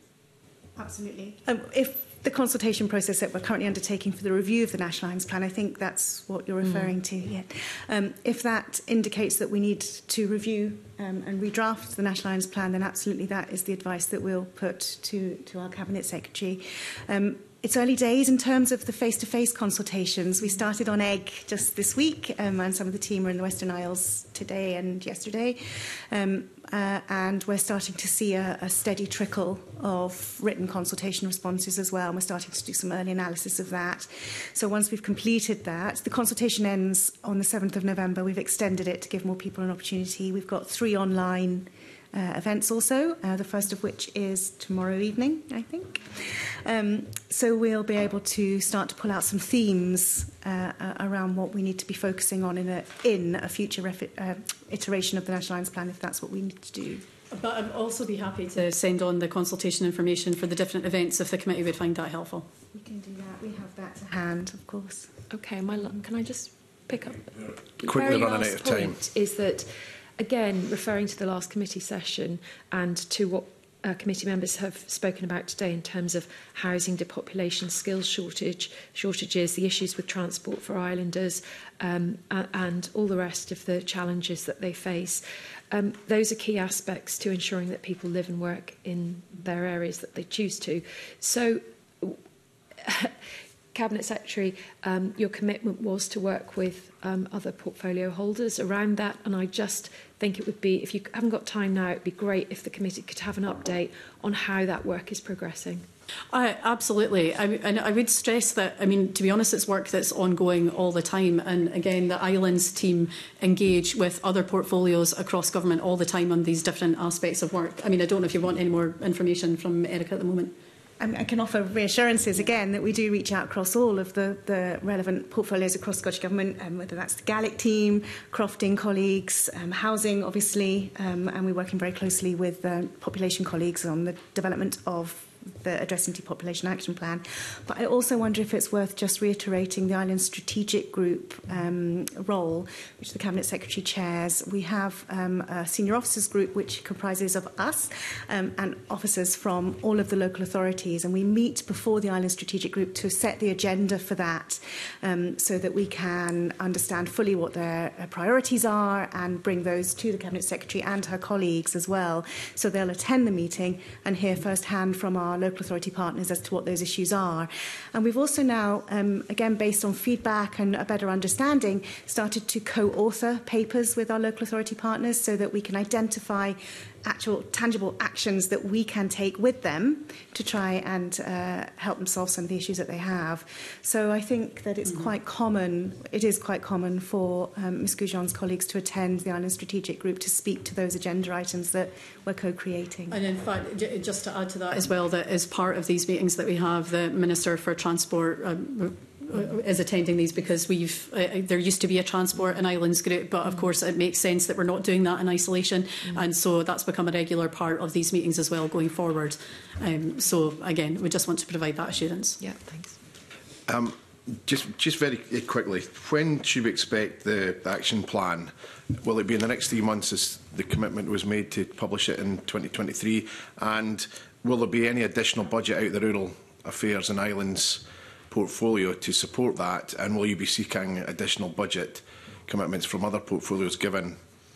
Speaker 3: Absolutely. Um, if the consultation process that we're currently undertaking for the review of the National Islands Plan, I think that's what you're referring mm. to. Yeah. Um, if that indicates that we need to review um, and redraft the National Islands Plan, then absolutely that is the advice that we'll put to, to our Cabinet Secretary. Um, It's early days in terms of the face-to-face consultations. We started on Egg just this week, um, and some of the team are in the Western Isles today and yesterday. Um, uh, and we're starting to see a, a steady trickle of written consultation responses as well. And we're starting to do some early analysis of that. So once we've completed that, the consultation ends on the seventh of November. We've extended it to give more people an opportunity. We've got three online Uh, events also, uh, the first of which is tomorrow evening, I think. Um, so we'll be able to start to pull out some themes uh, uh, around what we need to be focusing on in a, in a future refi- uh, iteration of the National Islands Plan, if that's what we need to do.
Speaker 2: But I'd also be happy to send on the consultation information for the different events if the committee would find that helpful.
Speaker 3: We can do that. We have that to hand, of course.
Speaker 8: Okay, my lo- can I just pick up?
Speaker 1: Quickly running out of time.
Speaker 8: Is that, again, referring to the last committee session and to what uh, committee members have spoken about today in terms of housing depopulation, skills shortage, shortages, the issues with transport for islanders, um, and all the rest of the challenges that they face. Um, those are key aspects to ensuring that people live and work in their areas that they choose to. So, Cabinet Secretary, um, your commitment was to work with um, other portfolio holders around that, and I just think it would be, if you haven't got time now, it would be great if the committee could have an update on how that work is progressing.
Speaker 2: Uh, absolutely. I, and I would stress that, I mean, to be honest, it's work that's ongoing all the time. And again, the Islands team engage with other portfolios across government all the time on these different aspects of work. I mean, I don't know if you want any more information from Erica at the moment.
Speaker 3: I can offer reassurances again that we do reach out across all of the, the relevant portfolios across Scottish Government, um, whether that's the Gaelic team, crofting colleagues, um, housing obviously, um, and we're working very closely with uh, population colleagues on the development of the Addressing Depopulation Action Plan. But I also wonder if it's worth just reiterating the Island Strategic Group um, role, which the Cabinet Secretary chairs. We have um, a senior officers group which comprises of us um, and officers from all of the local authorities, and we meet before the Island Strategic Group to set the agenda for that, um, so that we can understand fully what their uh, priorities are and bring those to the Cabinet Secretary and her colleagues as well. So they'll attend the meeting and hear firsthand from our Our local authority partners as to what those issues are. And we've also now, um, again based on feedback and a better understanding, started to co-author papers with our local authority partners so that we can identify actual tangible actions that we can take with them to try and uh, help them solve some of the issues that they have. So I think that it's mm-hmm. quite common, it is quite common for um, Miz Goujon's colleagues to attend the Island Strategic Group to speak to those agenda items that we're co-creating.
Speaker 2: And in fact, just to add to that as well, that as part of these meetings that we have, the Minister for Transport um, is attending these, because we've uh, there used to be a Transport and Islands group, but of course it makes sense that we're not doing that in isolation, mm-hmm. and so that's become a regular part of these meetings as well going forward. Um, so again, we just want to provide that assurance.
Speaker 8: Yeah, thanks.
Speaker 1: Um, just, just very quickly, when should we expect the action plan? Will it be in the next three months, as the commitment was made to publish it in twenty twenty-three? And will there be any additional budget out of the Rural Affairs and Islands portfolio to support that, and will you be seeking additional budget commitments from other portfolios, given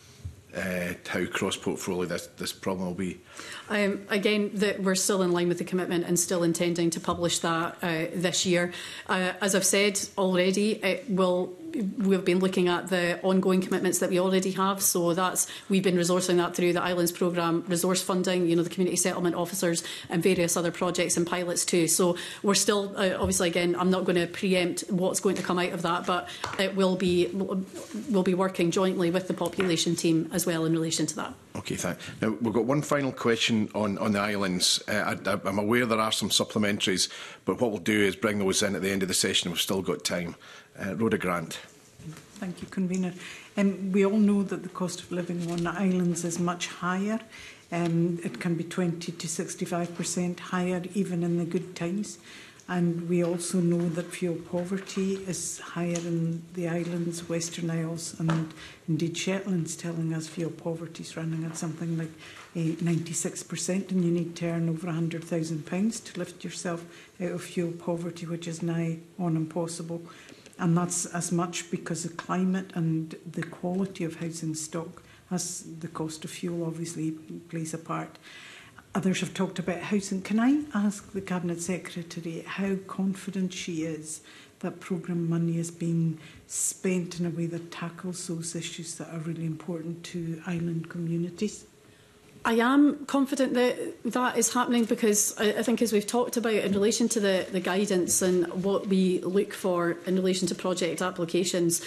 Speaker 1: uh, how cross-portfolio this, this problem will be?
Speaker 2: Um, again, the, we're still in line with the commitment and still intending to publish that uh, this year. Uh, as I've said already, it will we've been looking at the ongoing commitments that we already have, so that's we've been resourcing that through the Islands Programme resource funding, you know, the community settlement officers and various other projects and pilots too. So we're still uh, obviously, again, I'm not going to preempt what's going to come out of that, but it will be we'll be working jointly with the population team as well in relation to that.
Speaker 1: Okay, thanks. Now we've got one final question on on the islands. Uh, I, I'm aware there are some supplementaries, but what we'll do is bring those in at the end of the session. We've still got time. Uh, Rhoda Grant.
Speaker 9: Thank you, Convener. Um, we all know that the cost of living on the islands is much higher. Um, it can be twenty to sixty-five percent higher even in the good times. And we also know that fuel poverty is higher in the islands, Western Isles, and indeed Shetland's telling us fuel poverty is running at something like ninety-six percent, and you need to earn over one hundred thousand pounds to lift yourself out of fuel poverty, which is nigh on impossible. And that's as much because the climate and the quality of housing stock, as the cost of fuel obviously plays a part. Others have talked about housing. Can I ask the Cabinet Secretary how confident she is that programme money is being spent in a way that tackles those issues that are really important to island communities?
Speaker 2: I am confident that that is happening, because I, I think, as we've talked about in relation to the, the guidance and what we look for in relation to project applications,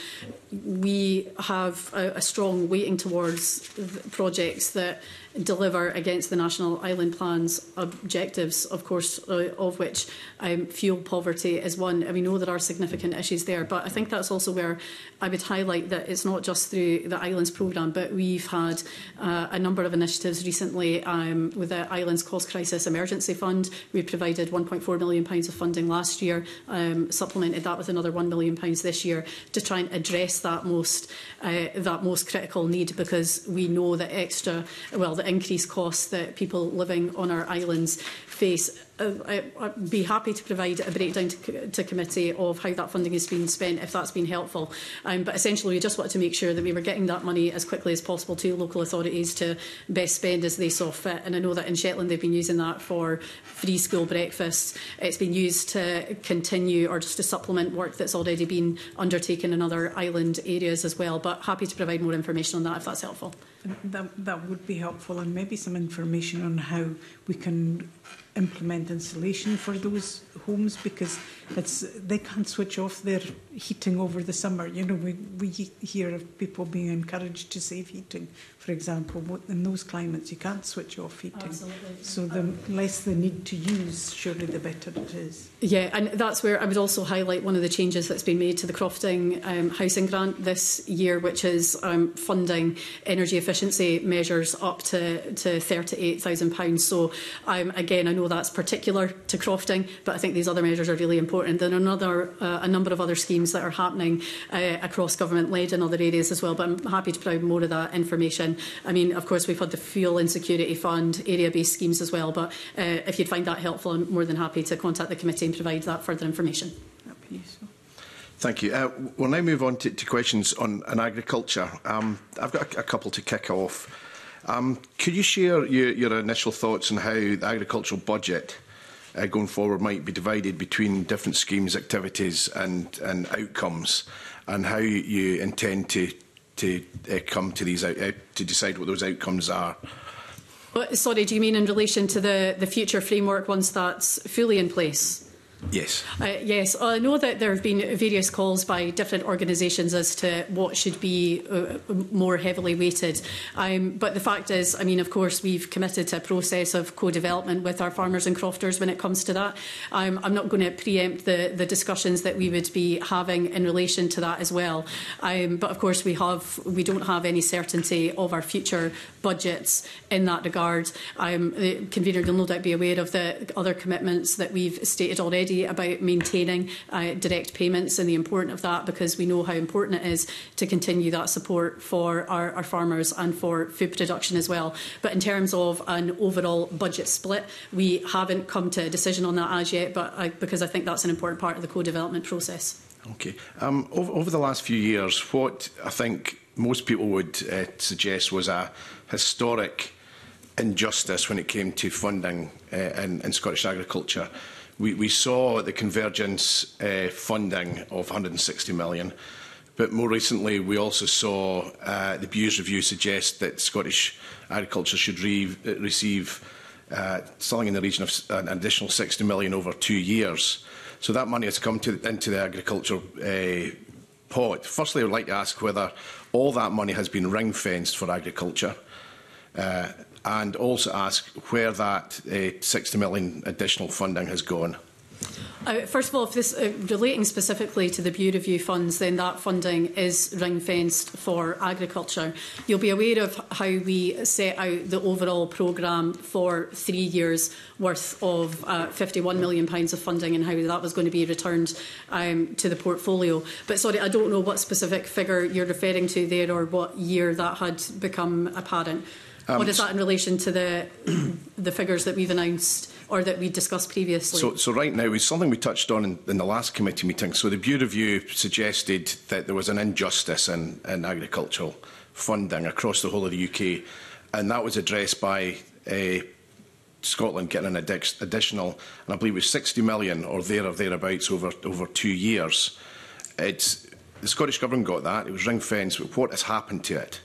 Speaker 2: we have a, a strong weighting towards projects that deliver against the National Island Plan's objectives, of course, uh, of which um, fuel poverty is one. And we know there are significant issues there, but I think that's also where I would highlight that it's not just through the Islands Programme, but we've had uh, a number of initiatives recently um, with the Islands Cost Crisis Emergency Fund. We provided one point four million pounds of funding last year, um, supplemented that with another one million pounds this year to try and address that most uh, that most critical need, because we know that extra, well, the increased costs that people living on our islands face. Uh, I'd be happy to provide a breakdown to, to committee of how that funding is being spent, if that's been helpful. Um, but essentially, we just wanted to make sure that we were getting that money as quickly as possible to local authorities to best spend as they saw fit. And I know that in Shetland they've been using that for free school breakfasts. It's been used to continue or just to supplement work that's already been undertaken in other island areas as well. But happy to provide more information on that if that's helpful.
Speaker 9: That, that would be helpful, and maybe some information on how we can implement insulation for those homes, because it's they can't switch off their heating over the summer. You know, we, we hear of people being encouraged to save heating, for example. In those climates, you can't switch off heating.
Speaker 2: Absolutely.
Speaker 9: So the less the need to use, surely the better it is.
Speaker 2: Yeah, and that's where I would also highlight one of the changes that's been made to the Crofting um, housing grant this year, which is um, funding energy efficiency measures up to, to thirty-eight thousand pounds. So um, again, I know that's particular to Crofting, but I think these other measures are really important. There are another, uh, a number of other schemes that are happening uh, across government-led in other areas as well, but I'm happy to provide more of that information. I mean, of course, we've had the Fuel Insecurity Fund, area-based schemes as well, but uh, if you'd find that helpful, I'm more than happy to contact the committee and provide that further information.
Speaker 9: That'd be useful.
Speaker 1: Thank you. Uh, we'll now move on to, to questions on, on agriculture. Um, I've got a, a couple to kick off. Um, could you share your, your initial thoughts on how the agricultural budget uh, going forward might be divided between different schemes, activities and, and outcomes, and how you intend to, to uh, come to these out, uh, to decide what those outcomes are?
Speaker 2: But, sorry, do you mean in relation to the, the future framework once that's fully in place?
Speaker 1: Yes.
Speaker 2: Uh, yes, I know that there have been various calls by different organisations as to what should be uh, more heavily weighted. Um, but the fact is, I mean, of course, we've committed to a process of co-development with our farmers and crofters when it comes to that. Um, I'm not going to preempt the, the discussions that we would be having in relation to that as well. Um, but of course, we have we don't have any certainty of our future budgets in that regard. Um, the convener will no doubt be aware of the other commitments that we've stated already about maintaining uh, direct payments and the importance of that, because we know how important it is to continue that support for our, our farmers and for food production as well. But in terms of an overall budget split, we haven't come to a decision on that as yet, but I, because I think that's an important part of the co-development process.
Speaker 1: Okay. Um, over, over the last few years, what I think most people would uh, suggest was a historic injustice when it came to funding uh, in, in Scottish agriculture. We, we saw the convergence uh, funding of one hundred and sixty million, but more recently we also saw uh, the B U S review suggest that Scottish agriculture should re receive uh, something in the region of an additional sixty million over two years. So that money has come to, into the agriculture uh, pot. Firstly, I would like to ask whether all that money has been ring-fenced for agriculture. Uh, and also ask where that uh, sixty million additional funding has gone.
Speaker 2: Uh, first of all, if this uh, relating specifically to the B U review funds, then that funding is ring-fenced for agriculture. You'll be aware of how we set out the overall programme for three years worth of uh, fifty-one million pounds of funding and how that was going to be returned um, to the portfolio. But sorry, I don't know what specific figure you're referring to there or what year that had become apparent. Um, or is that in relation to the the figures that we've announced or that we discussed previously?
Speaker 1: So, so right now, it's something we touched on in, in the last committee meeting. So the B U review suggested that there was an injustice in, in agricultural funding across the whole of the U K, and that was addressed by uh, Scotland getting an addi additional, and I believe it was sixty million or there or thereabouts over over two years. It's the Scottish Government got that. It was ring-fenced. But what has happened to it?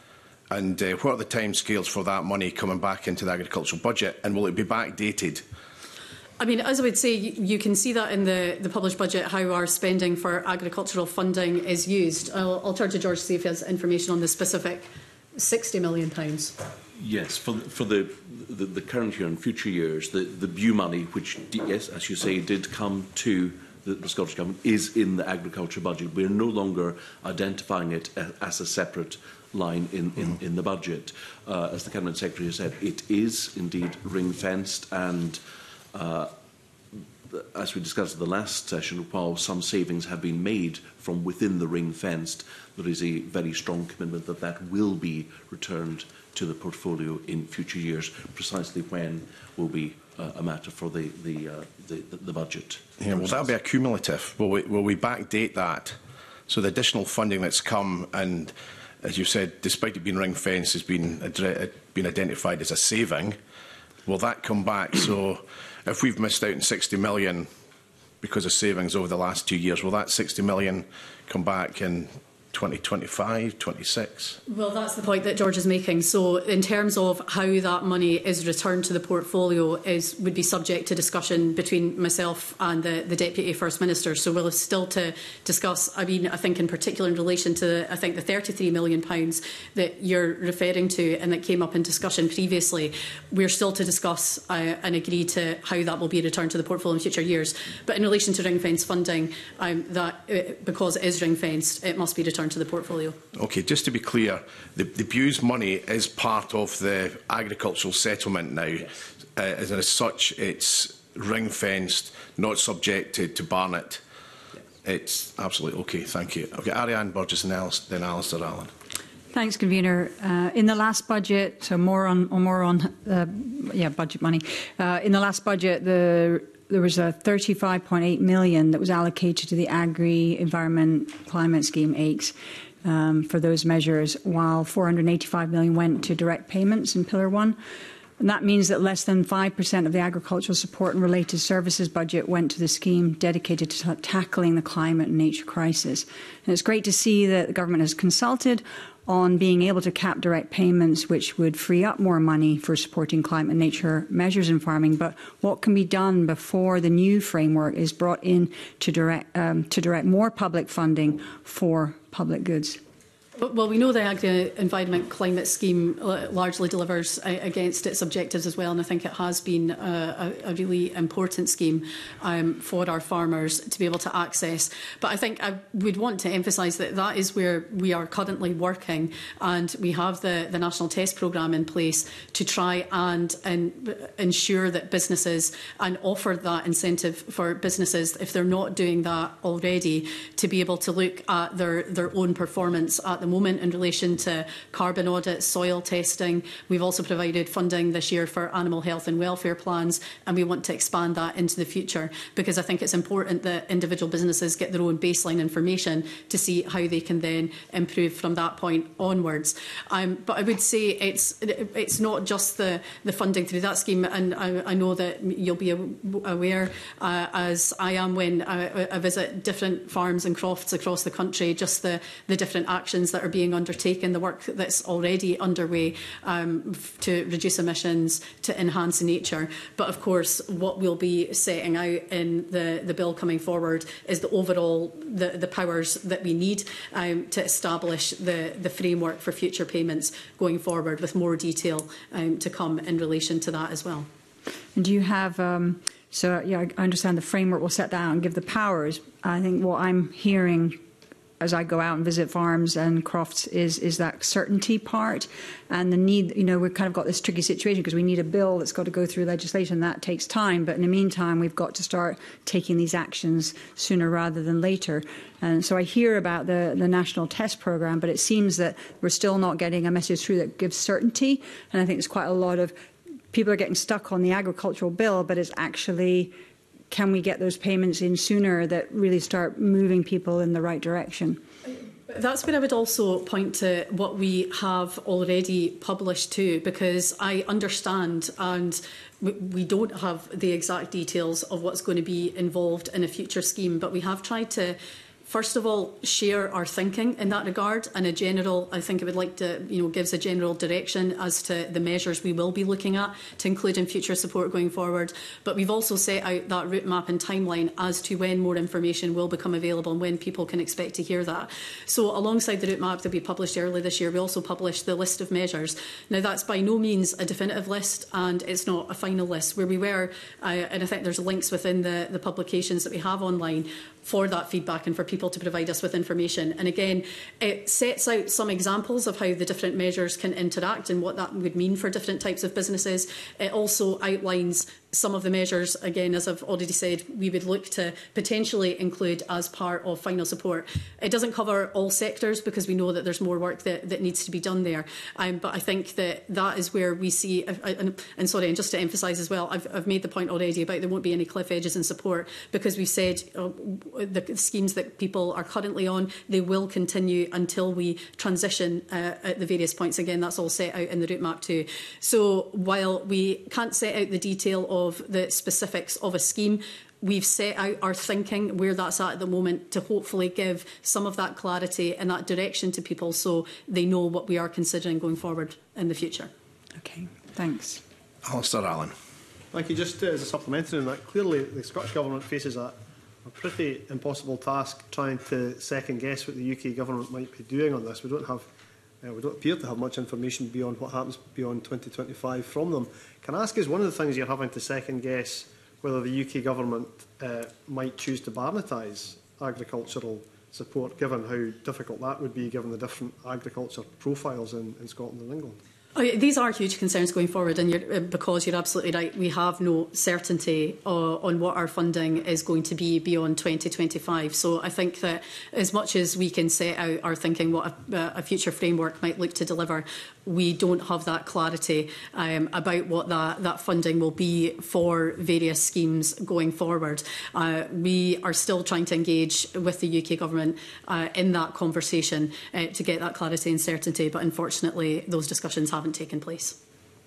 Speaker 1: And uh, what are the timescales for that money coming back into the agricultural budget, and will it be backdated?
Speaker 2: I mean, as I would say, you, you can see that in the, the published budget, how our spending for agricultural funding is used. I'll, I'll turn to George to see if he has information on the specific sixty million pounds.
Speaker 10: Yes, for, for the, the, the current year and future years, the, the B U money, which, yes, as you say, did come to the, the Scottish Government, is in the agriculture budget. We are no longer identifying it as a separate line in, in, in the budget. Uh, as the Cabinet Secretary has said, it is indeed ring-fenced, and uh, as we discussed at the last session, while some savings have been made from within the ring-fenced, there is a very strong commitment that that will be returned to the portfolio in future years. Precisely when will be uh, a matter for the, the, uh, the, the budget.
Speaker 1: Yeah, will that be a cumulative? Will we, will we backdate that? So the additional funding that's come, and as you said, despite it being ring-fenced, has been, been identified as a saving, will that come back? So if we've missed out on sixty million because of savings over the last two years, will that sixty million come back in twenty twenty-five, twenty-six?
Speaker 2: Well, that's the point that George is making. So in terms of how that money is returned to the portfolio is would be subject to discussion between myself and the, the Deputy First Minister. So we'll have still to discuss, I mean, I think in particular in relation to, I think, the thirty-three million pounds that you're referring to and that came up in discussion previously, we're still to discuss uh, and agree to how that will be returned to the portfolio in future years. But in relation to ring-fence funding, um, that uh, because it is ring-fenced, it must be returned to the portfolio.
Speaker 1: Okay, just to be clear, the, the B U S money is part of the agricultural settlement now. Yes. Uh, and as such, it's ring-fenced, not subjected to Barnett. Yes. It's absolutely okay, thank you. Okay, Ariane Burgess and Alice, then Alistair Allen.
Speaker 5: Thanks, Convener. Uh, in the last budget, so more on, or more on, uh, yeah, budget money. Uh, in the last budget, the there was a thirty-five point eight million that was allocated to the Agri Environment Climate Scheme A C E um, for those measures, while four hundred eighty-five million went to direct payments in Pillar One. And that means that less than five percent of the agricultural support and related services budget went to the scheme dedicated to tackling the climate and nature crisis. And it's great to see that the government has consulted on being able to cap direct payments, which would free up more money for supporting climate and nature measures in farming. But what can be done before the new framework is brought in to direct, um, to direct more public funding for public goods?
Speaker 2: Well, we know the Agri Environment Climate Scheme largely delivers against its objectives as well, and I think it has been a, a really important scheme um, for our farmers to be able to access. But I think I would want to emphasise that that is where we are currently working, and we have the, the National Test Programme in place to try and, and ensure that businesses, and offer that incentive for businesses, if they're not doing that already, to be able to look at their, their own performance at the moment in relation to carbon audits, soil testing. We've also provided funding this year for animal health and welfare plans, and we want to expand that into the future, because I think it's important that individual businesses get their own baseline information to see how they can then improve from that point onwards. Um, but I would say it's it's not just the, the funding through that scheme, and I, I know that you'll be aware, uh, as I am when I, I visit different farms and crofts across the country, just the, the different actions that are being undertaken, the work that's already underway um, to reduce emissions, to enhance nature. But of course, what we'll be setting out in the, the bill coming forward is the overall, the, the powers that we need um, to establish the, the framework for future payments going forward, with more detail um, to come in relation to that as well.
Speaker 5: And do you have... Um, so, yeah, I understand the framework will set that out and give the powers. I think what I'm hearing as I go out and visit farms and crofts is is that certainty part, and the need, you know, we've kind of got this tricky situation because we need a bill that's got to go through legislation. That takes time, but in the meantime we've got to start taking these actions sooner rather than later. And so I hear about the, the National Test Programme, but it seems that we're still not getting a message through that gives certainty, and I think there's quite a lot of people are getting stuck on the agricultural bill, but it's actually, can we get those payments in sooner that really start moving people in the right direction?
Speaker 2: That's where I would also point to what we have already published too, because I understand, and we don't have the exact details of what's going to be involved in a future scheme, but we have tried to, first of all, share our thinking in that regard, and a general, I think it would like to, you know, gives a general direction as to the measures we will be looking at to include in future support going forward. But we've also set out that route map and timeline as to when more information will become available and when people can expect to hear that. So alongside the route map that we published earlier this year, we also published the list of measures. Now, that's by no means a definitive list, and it's not a final list. Where we were, uh, and I think there's links within the, the publications that we have online for that feedback and for people to provide us with information. And again, it sets out some examples of how the different measures can interact and what that would mean for different types of businesses. It also outlines some of the measures, again, as I've already said, we would look to potentially include as part of final support. It doesn't cover all sectors because we know that there's more work that, that needs to be done there. Um, but I think that that is where we see, and, and sorry, and just to emphasise as well, I've, I've made the point already about there won't be any cliff edges in support, because we've said uh, the schemes that people are currently on, they will continue until we transition uh, at the various points. Again, that's all set out in the route map too. So while we can't set out the detail of the specifics of a scheme, we've set out our thinking where that's at at the moment to hopefully give some of that clarity and that direction to people so they know what we are considering going forward in the future.
Speaker 5: Okay, thanks.
Speaker 1: Alistair Allen.
Speaker 4: Thank you. Just uh, as a supplementary on that, clearly the Scottish Government faces a, a pretty impossible task trying to second guess what the U K Government might be doing on this. We don't have, uh, we don't appear to have much information beyond what happens beyond twenty twenty-five from them. Can I ask, is one of the things you're having to second guess whether the U K Government uh, might choose to barnetise agricultural support, given how difficult that would be, given the different agriculture profiles in, in Scotland and England?
Speaker 2: Oh, yeah, these are huge concerns going forward, and you're, because you're absolutely right, we have no certainty uh, on what our funding is going to be beyond twenty twenty-five. So I think that as much as we can set out our thinking what a, a future framework might look to deliver, we don't have that clarity um, about what that, that funding will be for various schemes going forward. Uh, we are still trying to engage with the U K Government uh, in that conversation uh, to get that clarity and certainty, but unfortunately those discussions haven't taken place.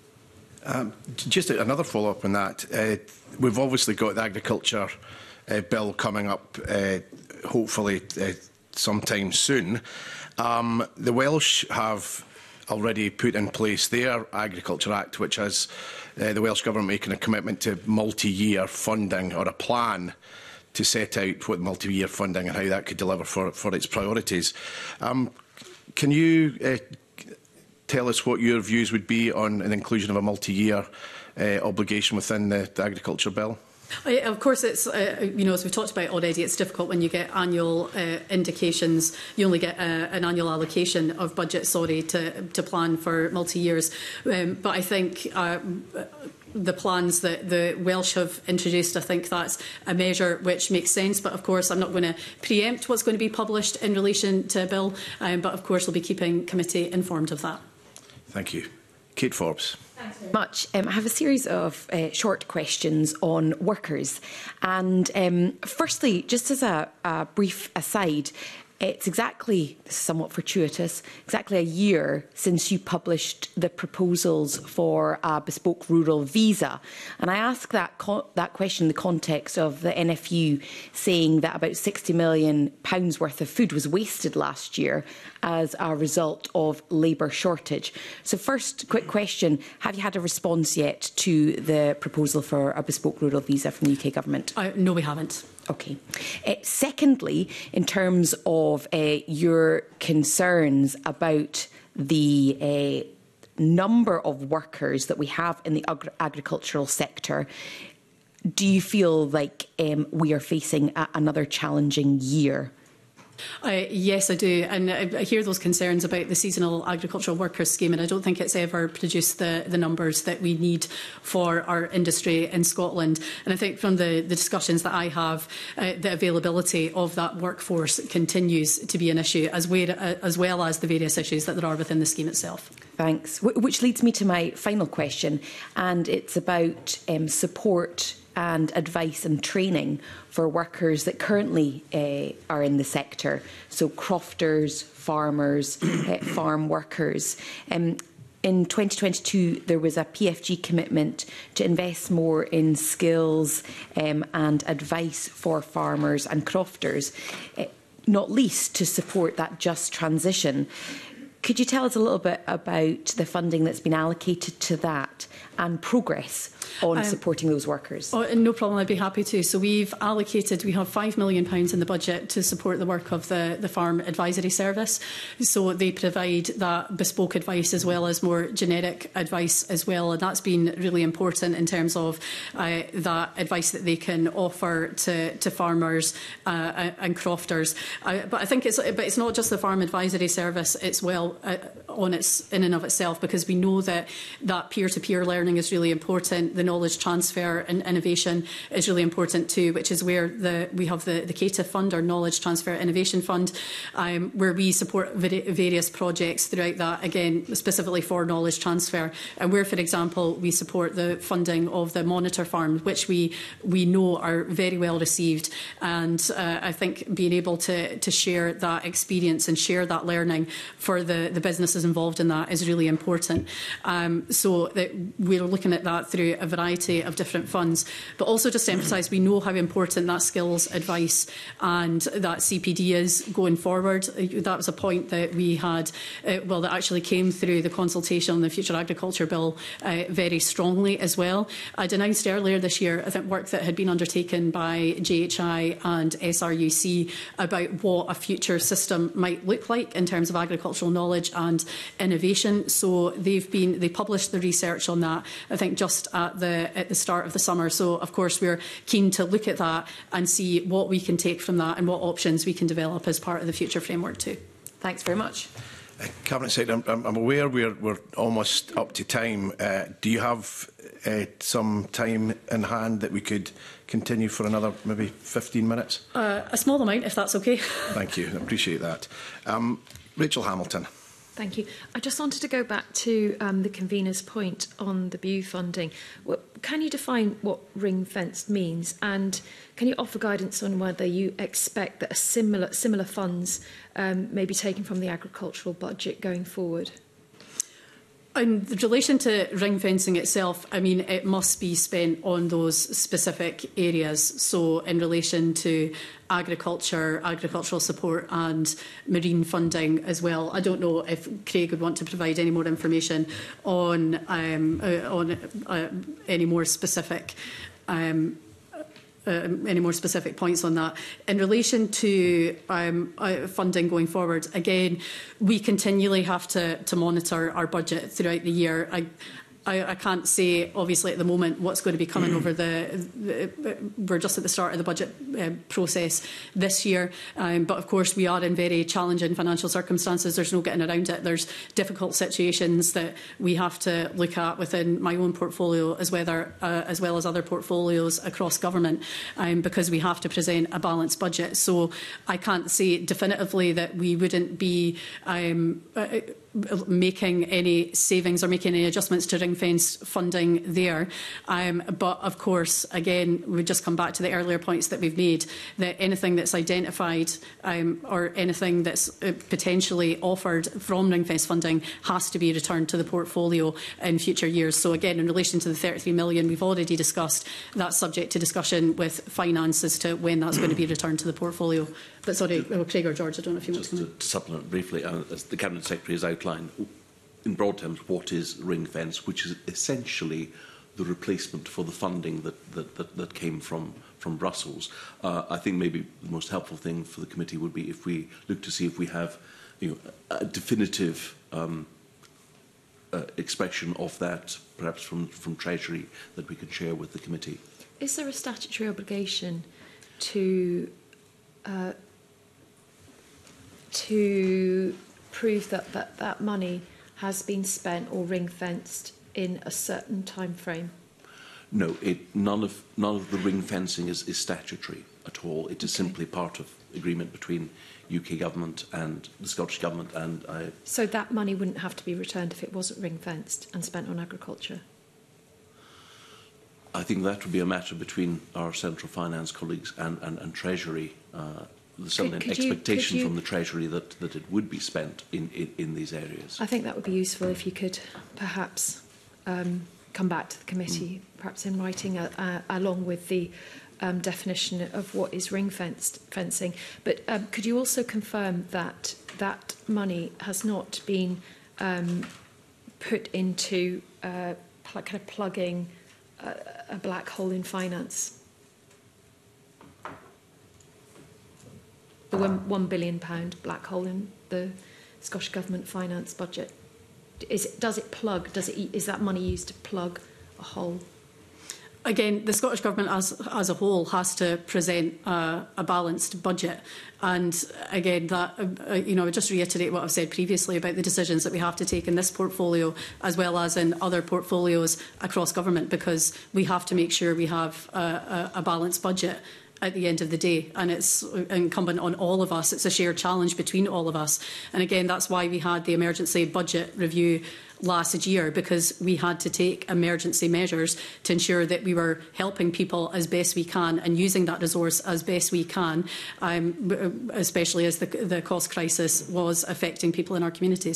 Speaker 1: Um, just another follow-up on that. Uh, we've obviously got the agriculture uh, bill coming up, uh, hopefully uh, sometime soon. Um, the Welsh have already put in place their Agriculture Act, which has uh, the Welsh Government making a commitment to multi-year funding, or a plan to set out what multi-year funding and how that could deliver for, for its priorities. Um, can you uh, tell us what your views would be on an inclusion of a multi-year uh, obligation within the, the Agriculture Bill?
Speaker 2: Of course, it's uh, you know, as we've talked about already, it's difficult when you get annual uh, indications. You only get uh, an annual allocation of budget, sorry, to to plan for multi-years. Um, but I think uh, the plans that the Welsh have introduced, I think that's a measure which makes sense. But of course, I'm not going to preempt what's going to be published in relation to a bill. Um, but of course, we'll be keeping committee informed of that.
Speaker 1: Thank you. Kate Forbes.
Speaker 6: Thanks very much. Um, I have a series of uh, short questions on workers. And um, firstly, just as a, a brief aside, it's exactly, this is somewhat fortuitous, exactly a year since you published the proposals for a bespoke rural visa. And I ask that, co that question in the context of the N F U saying that about sixty million pounds worth of food was wasted last year as a result of labour shortage. So first, quick question, have you had a response yet to the proposal for a bespoke rural visa from the U K Government?
Speaker 2: Uh, no, we haven't.
Speaker 6: Okay. Uh, secondly, in terms of uh, your concerns about the uh, number of workers that we have in the agri agricultural sector, do you feel like um, we are facing a another challenging year?
Speaker 2: Uh, yes, I do, and I, I hear those concerns about the seasonal agricultural workers scheme, and I don't think it's ever produced the, the numbers that we need for our industry in Scotland. And I think from the, the discussions that I have, uh, the availability of that workforce continues to be an issue, as, way, uh, as well as the various issues that there are within the scheme itself.
Speaker 6: Thanks. W which leads me to my final question, and it's about um, support and advice and training for workers that currently uh, are in the sector, so crofters, farmers, uh, farm workers. Um, in twenty twenty-two, there was a P F G commitment to invest more in skills um, and advice for farmers and crofters, uh, not least to support that just transition. Could you tell us a little bit about the funding that's been allocated to that and progress on um, supporting those workers?
Speaker 2: Oh, no problem, I'd be happy to. So we've allocated, we have five million pounds in the budget to support the work of the, the Farm Advisory Service. So they provide that bespoke advice as well as more generic advice as well. And that's been really important in terms of uh, that advice that they can offer to, to farmers uh, and crofters. Uh, but I think it's, but it's not just the Farm Advisory Service, it's well uh, on its, in and of itself, because we know that that peer-to-peer learning is really important. The knowledge transfer and innovation is really important too, which is where the, we have the, the C A T I F fund, our Knowledge Transfer Innovation Fund, um, where we support various projects throughout that, again, specifically for knowledge transfer. And where, for example, we support the funding of the Monitor Farm, which we, we know are very well received. And uh, I think being able to, to share that experience and share that learning for the, the businesses and involved in that is really important. Um, so that we're looking at that through a variety of different funds. But also just to emphasise, we know how important that skills advice and that C P D is going forward. That was a point that we had, uh, well, that actually came through the consultation on the Future Agriculture Bill uh, very strongly as well. I'd announced earlier this year, I think, work that had been undertaken by J H I and S R U C about what a future system might look like in terms of agricultural knowledge and innovation. So they've been, they published the research on that, I think, just at the, at the start of the summer. So, of course, we're keen to look at that and see what we can take from that and what options we can develop as part of the future framework too.
Speaker 6: Thanks very much.
Speaker 1: Uh, Cabinet Secretary, I'm, I'm aware we're, we're almost up to time. Uh, do you have uh, some time in hand that we could continue for another maybe fifteen minutes?
Speaker 2: Uh, a small amount, if that's okay.
Speaker 1: Thank you. I appreciate that. Um, Rachel Hamilton.
Speaker 8: Thank you. I just wanted to go back to um, the convener's point on the B U funding. Well, can you define what ring-fenced means, and can you offer guidance on whether you expect that a similar similar funds um, may be taken from the agricultural budget going forward?
Speaker 2: In relation to ring fencing itself, I mean, it must be spent on those specific areas. So in relation to agriculture, agricultural support and marine funding as well. I don't know if Craig would want to provide any more information on, um, uh, on uh, any more specific um, Uh, any more specific points on that. In relation to um, uh, funding going forward, again, we continually have to, to monitor our budget throughout the year. I, I, I can't say, obviously, at the moment what's going to be coming over the, the... We're just at the start of the budget uh, process this year. Um, but, of course, we are in very challenging financial circumstances. There's no getting around it. There's difficult situations that we have to look at within my own portfolio as, whether, uh, as well as other portfolios across government, um, because we have to present a balanced budget. So I can't say definitively that we wouldn't be... Um, uh, making any savings or making any adjustments to ring-fenced funding there. Um, but, of course, again, we just come back to the earlier points that we've made, that anything that's identified um, or anything that's uh, potentially offered from ring-fenced funding has to be returned to the portfolio in future years. So, again, in relation to the thirty-three million we've already discussed, that's subject to discussion with finance as to when that's going to be returned to the portfolio. But, sorry, well, Craig or George, I don't know if you want
Speaker 10: Just
Speaker 2: to...
Speaker 10: to, to supplement briefly, uh, as the Cabinet Secretary has outlined, in broad terms, what is ring fence, which is essentially the replacement for the funding that, that, that, that came from, from Brussels. Uh, I think maybe the most helpful thing for the committee would be if we look to see if we have you know, a definitive um, uh, expression of that, perhaps from, from Treasury, that we could share with the committee.
Speaker 8: Is there a statutory obligation to uh, to prove that, that that money has been spent or ring-fenced in a certain time frame?
Speaker 10: No, it, none of none of the ring fencing is, is statutory at all. It is okay. Simply part of agreement between U K government and the Scottish government. And I,
Speaker 8: so that money wouldn't have to be returned if it wasn't ring-fenced and spent on agriculture?
Speaker 10: I think that would be a matter between our central finance colleagues and, and, and Treasury. Uh, There's certainly an expectation you, you, from the Treasury that, that it would be spent in, in, in these areas.
Speaker 8: I think that would be useful if you could perhaps um, come back to the committee, mm. perhaps in writing, uh, uh, along with the um, definition of what is ring-fenced fencing. But um, could you also confirm that that money has not been um, put into uh, kind of plugging a, a black hole in finance? The one, one billion pound black hole in the Scottish Government finance budget. Is it, does it plug? Does it? Is that money used to plug a hole?
Speaker 2: Again, the Scottish Government as, as a whole has to present a, a balanced budget. And again, that uh, you know, I would just reiterate what I've said previously about the decisions that we have to take in this portfolio as well as in other portfolios across government, because we have to make sure we have a, a, a balanced budget at the end of the day, and it's incumbent on all of us. It's a shared challenge between all of us. And again, that's why we had the emergency budget review last year, because we had to take emergency measures to ensure that we were helping people as best we can and using that resource as best we can, um, especially as the, the cost crisis was affecting people in our communities.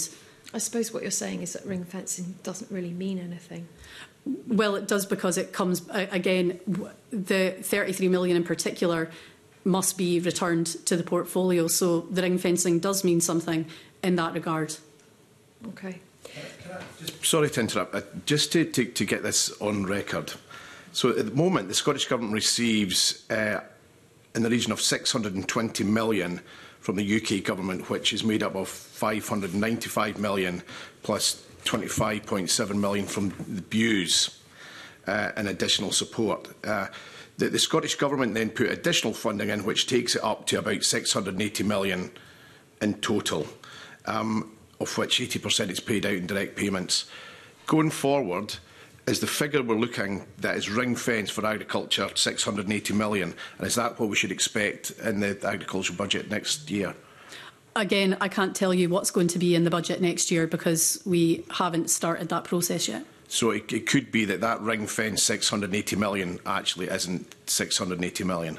Speaker 8: I suppose what you're saying is that ring fencing doesn't really mean anything.
Speaker 2: Well, it does, because it comes, again, the thirty-three million in particular must be returned to the portfolio. So the ring fencing does mean something in that regard.
Speaker 8: Okay.
Speaker 1: Sorry to interrupt. Uh, just to, to, to get this on record. So at the moment, the Scottish Government receives uh, in the region of six hundred and twenty million from the U K Government, which is made up of five hundred and ninety-five million plus twenty-five point seven million from the B U S uh, and additional support. Uh, the, the Scottish Government then put additional funding in, which takes it up to about six hundred and eighty million in total, um, of which eighty percent is paid out in direct payments. Going forward, is the figure we're looking that is ring-fenced for agriculture six hundred and eighty million, and is that what we should expect in the agricultural budget next year?
Speaker 2: Again, I can't tell you what's going to be in the budget next year because we haven't started that process yet.
Speaker 1: So it, it could be that that ring-fence six hundred and eighty million actually isn't six hundred and eighty million.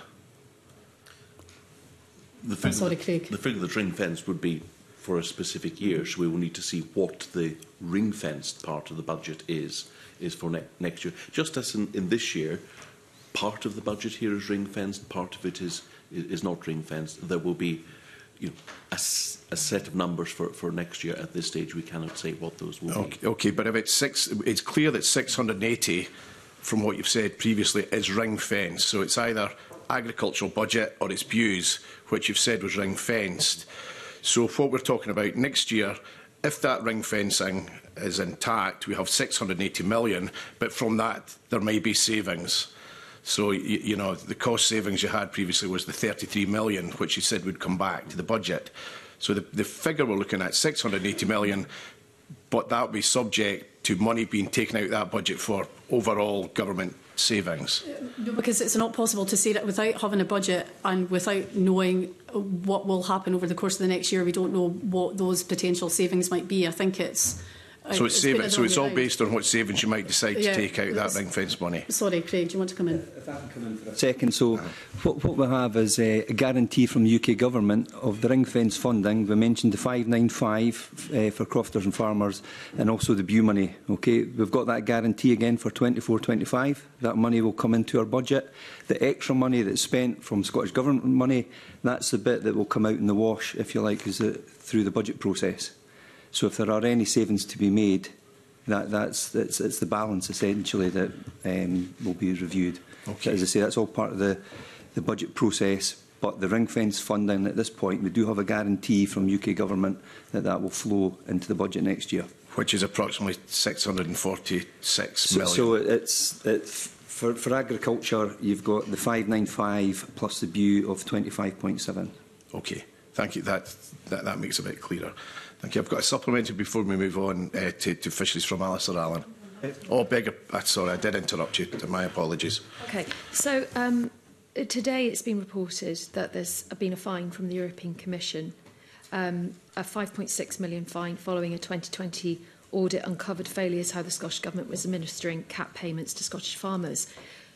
Speaker 10: The figure,
Speaker 2: I'm sorry, Craig.
Speaker 10: The figure that's ring-fenced would be for a specific year, so we will need to see what the ring-fenced part of the budget is is for ne next year. Just as in, in this year, part of the budget here is ring-fenced, part of it is is, is not ring-fenced. There will be, you know, a, a set of numbers for, for next year. At this stage, we cannot say what those will
Speaker 1: okay,
Speaker 10: be.
Speaker 1: Okay, but if it's six, it's clear that six hundred and eighty, from what you've said previously, is ring-fenced. So it's either agricultural budget or it's B U S, which you've said was ring-fenced. So if what we're talking about next year, if that ring-fencing is intact, we have six hundred and eighty million, but from that there may be savings. So, you, you know, the cost savings you had previously was the thirty-three million, which you said would come back to the budget. So the, the figure we're looking at, six hundred and eighty million, but that would be subject to money being taken out of that budget for overall government savings.
Speaker 2: No, because it's not possible to say that without having a budget and without knowing what will happen over the course of the next year. We don't know what those potential savings might be. I think it's...
Speaker 1: So it's, saving, so it's all
Speaker 2: round.
Speaker 1: based on what savings you might decide
Speaker 2: yeah,
Speaker 1: to take out of that ring-fence money.
Speaker 2: Sorry, Craig, do you want to come in?
Speaker 11: If I can come in for a second. So what, what we have is uh, a guarantee from the U K Government of the ring-fence funding. We mentioned the five ninety-five uh, for crofters and farmers, and also the B U money. Okay, we've got that guarantee again for twenty-four twenty-five. That money will come into our budget. The extra money that's spent from Scottish Government money, that's the bit that will come out in the wash, if you like, is it, through the budget process. So if there are any savings to be made, that, that's, that's it's the balance essentially that um, will be reviewed. Okay. As I say, that's all part of the, the budget process. But the ring-fence funding at this point, we do have a guarantee from U K Government that that will flow into the budget next year.
Speaker 1: Which is approximately six hundred and forty-six
Speaker 11: so,
Speaker 1: million.
Speaker 11: So it's, it's for, for agriculture, you've got the five ninety-five plus the B U of twenty-five point seven.
Speaker 1: Okay, thank you. That, that, that makes it a bit clearer. Thank you. I've got a supplementary before we move on uh, to, to fisheries from Alistair Allen. Oh, beg your, uh, sorry, I did interrupt you. My apologies.
Speaker 8: Okay, so um, today it's been reported that there's been a fine from the European Commission, um, a five point six million fine following a twenty twenty audit uncovered failures how the Scottish Government was administering C A P payments to Scottish farmers.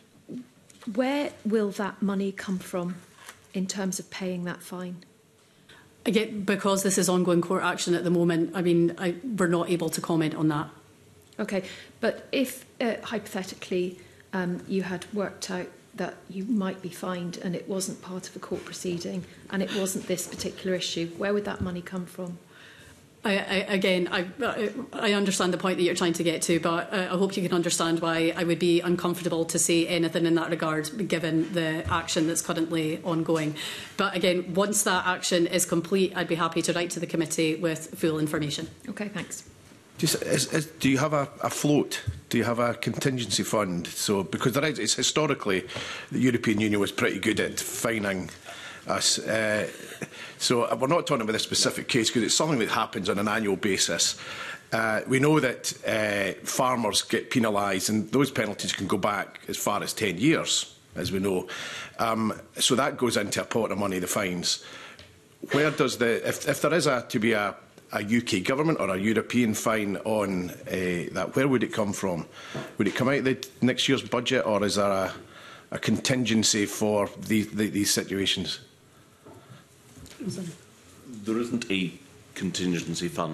Speaker 8: Where will that money come from in terms of paying that fine?
Speaker 2: Again, because this is ongoing court action at the moment, I mean, I, we're not able to comment on that.
Speaker 8: Okay, but if, uh, hypothetically, um, you had worked out that you might be fined and it wasn't part of a court proceeding and it wasn't this particular issue, where would that money come from?
Speaker 2: I, I, again, I, I understand the point that you're trying to get to, but uh, I hope you can understand why I would be uncomfortable to say anything in that regard, given the action that's currently ongoing. But again, once that action is complete, I'd be happy to write to the committee with full information.
Speaker 8: Okay, thanks.
Speaker 1: Just, is, is, do you have a, a float? Do you have a contingency fund? So, because there is, it's historically, the European Union was pretty good at fining us. Uh, so we're not talking about this specific case because it's something that happens on an annual basis. Uh, we know that uh, farmers get penalised, and those penalties can go back as far as ten years, as we know. Um, so that goes into a pot of money, the fines. Where does the, if, if there is a, to be a, a U K government or a European fine on uh, that, where would it come from? Would it come out of the next year's budget, or is there a, a contingency for the, the, these situations?
Speaker 10: There isn't a contingency fund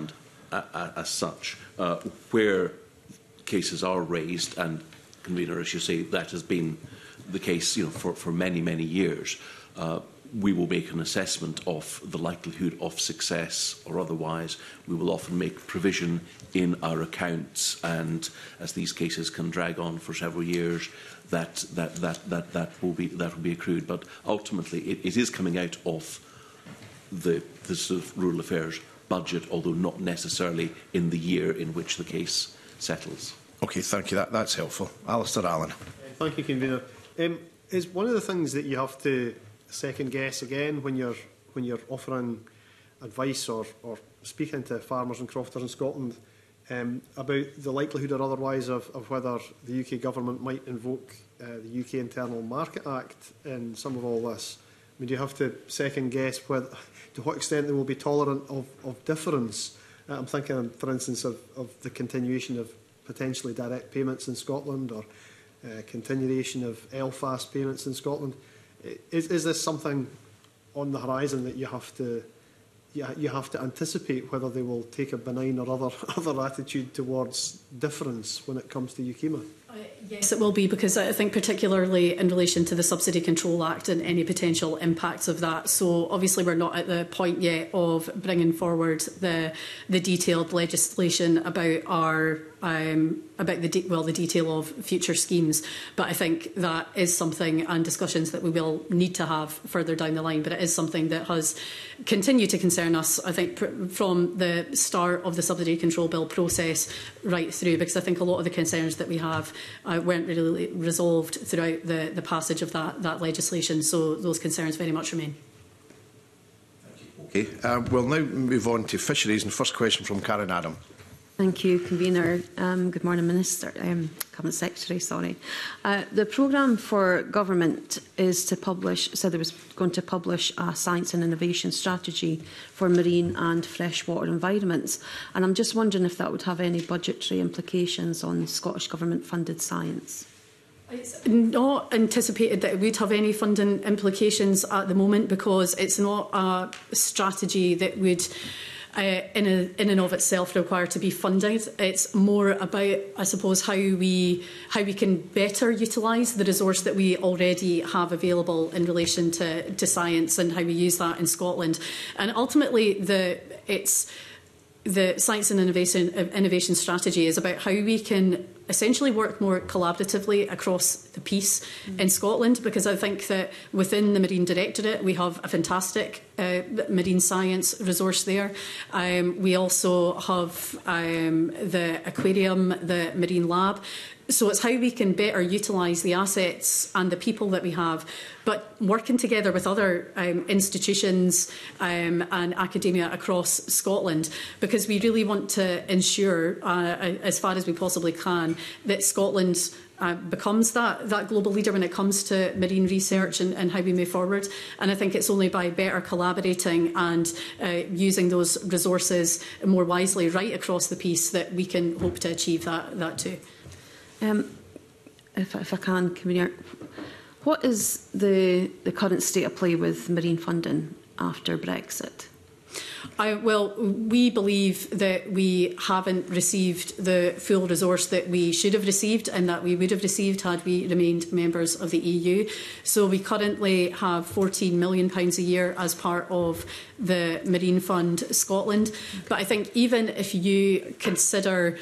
Speaker 10: a, a, as such. Uh, where cases are raised, and Convener, as you say, that has been the case, you know, for, for many, many years, uh, we will make an assessment of the likelihood of success or otherwise. We will often make provision in our accounts, and as these cases can drag on for several years, that that that that, that will be that will be accrued. But ultimately, it, it is coming out of the, the sort of rural affairs budget, although not necessarily in the year in which the case settles.
Speaker 1: Okay, thank you. That, that's helpful. Alistair Allen.
Speaker 4: Thank you, Convener. Um, is one of the things that you have to second guess again when you're when you're offering advice or, or speaking to farmers and crofters in Scotland um, about the likelihood or otherwise of, of whether the U K government might invoke uh, the U K Internal Market Act in some of all this? I mean, do you have to second guess whether, to what extent they will be tolerant of, of difference? Uh, I'm thinking, for instance, of, of the continuation of potentially direct payments in Scotland, or uh, continuation of L F A S payments in Scotland. Is, is this something on the horizon that you have to you, you have to anticipate whether they will take a benign or other other attitude towards difference when it comes to UKEMA?
Speaker 2: Uh, yes, it will be, because I think particularly in relation to the Subsidy Control Act and any potential impacts of that. So obviously we're not at the point yet of bringing forward the the detailed legislation about our um, about the de well the detail of future schemes. But I think that is something, and discussions that we will need to have further down the line. But it is something that has continued to concern us, I think, pr from the start of the Subsidy Control Bill process right through, because I think a lot of the concerns that we have uh, weren't really resolved throughout the, the passage of that, that legislation. So those concerns very much remain.
Speaker 1: Okay, uh, we'll now move on to fisheries, and first question from Karen Adam.
Speaker 12: Thank you, Convener. Um, good morning, Minister. Um, Cabinet Secretary, sorry. Uh, the programme for government is to publish, said it was going to publish a science and innovation strategy for marine and freshwater environments. And I'm just wondering if that would have any budgetary implications on Scottish Government-funded science.
Speaker 2: It's not anticipated that it would have any funding implications at the moment, because it's not a strategy that would Uh, in, a, in and of itself require to be funded. It's more about, I suppose, how we how we can better utilise the resource that we already have available in relation to, to science, and how we use that in Scotland. And ultimately, the it's the science and innovation innovation strategy is about how we can essentially work more collaboratively across the piece mm. in Scotland, because I think that within the Marine Directorate we have a fantastic uh, marine science resource there. Um, we also have um, the aquarium, the marine lab. So it's how we can better utilise the assets and the people that we have, but working together with other um, institutions um, and academia across Scotland, because we really want to ensure, uh, as far as we possibly can, that Scotland uh, becomes that, that global leader when it comes to marine research and, and how we move forward. And I think it's only by better collaborating and uh, using those resources more wisely right across the piece that we can hope to achieve that, that too.
Speaker 12: Um, if, if I can, Convener, what is the, the current state of play with marine funding after Brexit?
Speaker 2: I, well, we believe that we haven't received the full resource that we should have received and that we would have received had we remained members of the E U. So we currently have fourteen million pounds a year as part of the Marine Fund Scotland. But I think even if you consider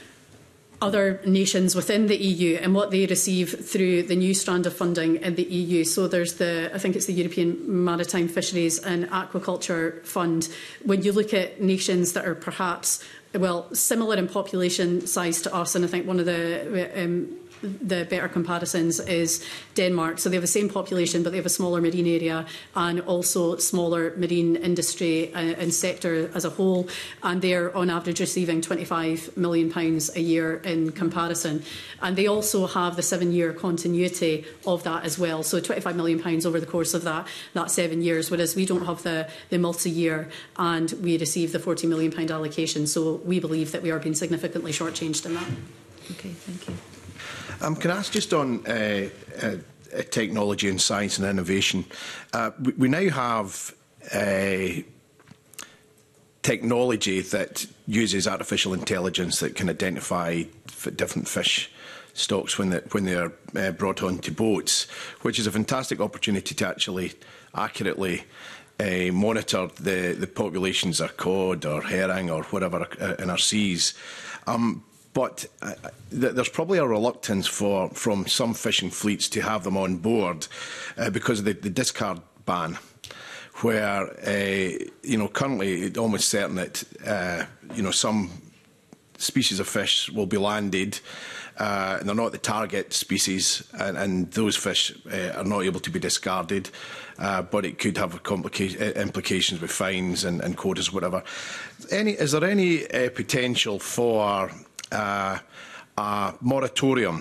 Speaker 2: other nations within the E U and what they receive through the new strand of funding in the E U. So there's the, I think it's the European Maritime Fisheries and Aquaculture Fund. When you look at nations that are perhaps, well, similar in population size to us, and I think one of the um, the better comparisons is Denmark. So they have the same population, but they have a smaller marine area and also smaller marine industry and sector as a whole. And they're on average receiving twenty-five million pounds a year in comparison. And they also have the seven-year continuity of that as well. So twenty-five million pounds over the course of that, that seven years, whereas we don't have the, the multi-year and we receive the forty million pounds allocation. So we believe that we are being significantly shortchanged in that.
Speaker 12: Okay, thank you.
Speaker 1: Um, can I ask just on uh, uh, technology and science and innovation? Uh, we, we now have uh, technology that uses artificial intelligence that can identify f different fish stocks when, the, when they are uh, brought onto boats, which is a fantastic opportunity to actually accurately uh, monitor the, the populations of cod or herring or whatever uh, in our seas. Um, but uh, th there's probably a reluctance for, from some fishing fleets to have them on board uh, because of the, the discard ban, where, uh, you know, currently it's almost certain that, uh, you know, some species of fish will be landed uh, and they're not the target species, and, and those fish uh, are not able to be discarded, uh, but it could have complica implications with fines and, and quotas, whatever. Any, is there any uh, potential for uh, a moratorium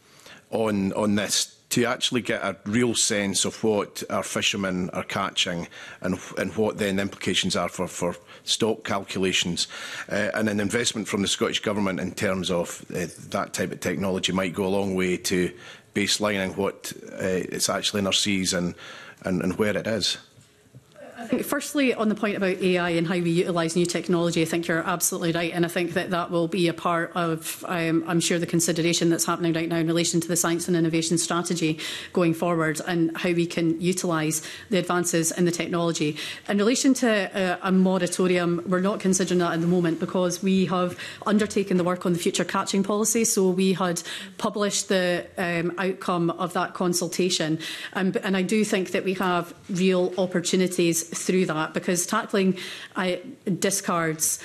Speaker 1: on, on this, to actually get a real sense of what our fishermen are catching and, and what then the implications are for, for stock calculations, uh, and an investment from the Scottish Government in terms of uh, that type of technology might go a long way to baselining what uh, it's actually in our seas and, and, and where it is.
Speaker 2: I think firstly, on the point about A I and how we utilise new technology, I think you're absolutely right, and I think that that will be a part of, um, I'm sure, the consideration that's happening right now in relation to the science and innovation strategy going forward and how we can utilise the advances in the technology. In relation to uh, a moratorium, we're not considering that at the moment because we have undertaken the work on the future catching policy, so we had published the um, outcome of that consultation, um, and I do think that we have real opportunities through that, because tackling uh, discards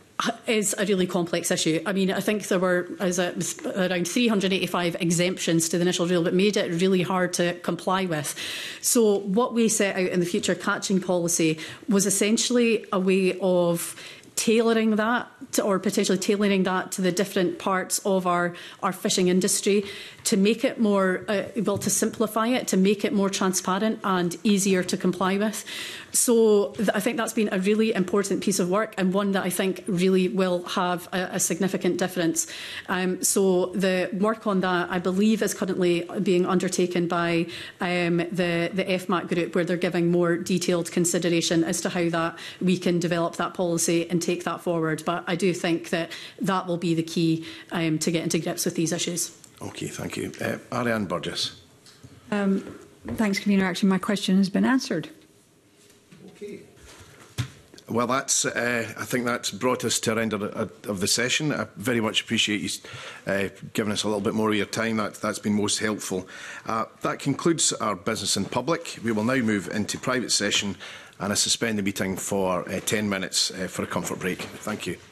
Speaker 2: is a really complex issue. I mean, I think there were as a, around three hundred eighty-five exemptions to the initial rule that made it really hard to comply with. So what we set out in the future catching policy was essentially a way of tailoring that to, or potentially tailoring that to the different parts of our, our fishing industry to make it more, uh, well, to simplify it, to make it more transparent and easier to comply with. So th I think that's been a really important piece of work and one that I think really will have a, a significant difference. Um, so the work on that, I believe, is currently being undertaken by um, the, the F MAC group, where they're giving more detailed consideration as to how that we can develop that policy and take that forward. But I do think that that will be the key um, to get into grips with these issues.
Speaker 1: Okay, thank you. Uh, Ariane Burgess.
Speaker 5: Um, thanks, Convener. Actually, my question has been answered.
Speaker 1: Okay. Well, that's. Uh, I think that's brought us to the end of the, of the session. I very much appreciate you uh, giving us a little bit more of your time. That, that's been most helpful. Uh, that concludes our business in public. We will now move into private session, and I suspend the meeting for uh, ten minutes uh, for a comfort break. Thank you.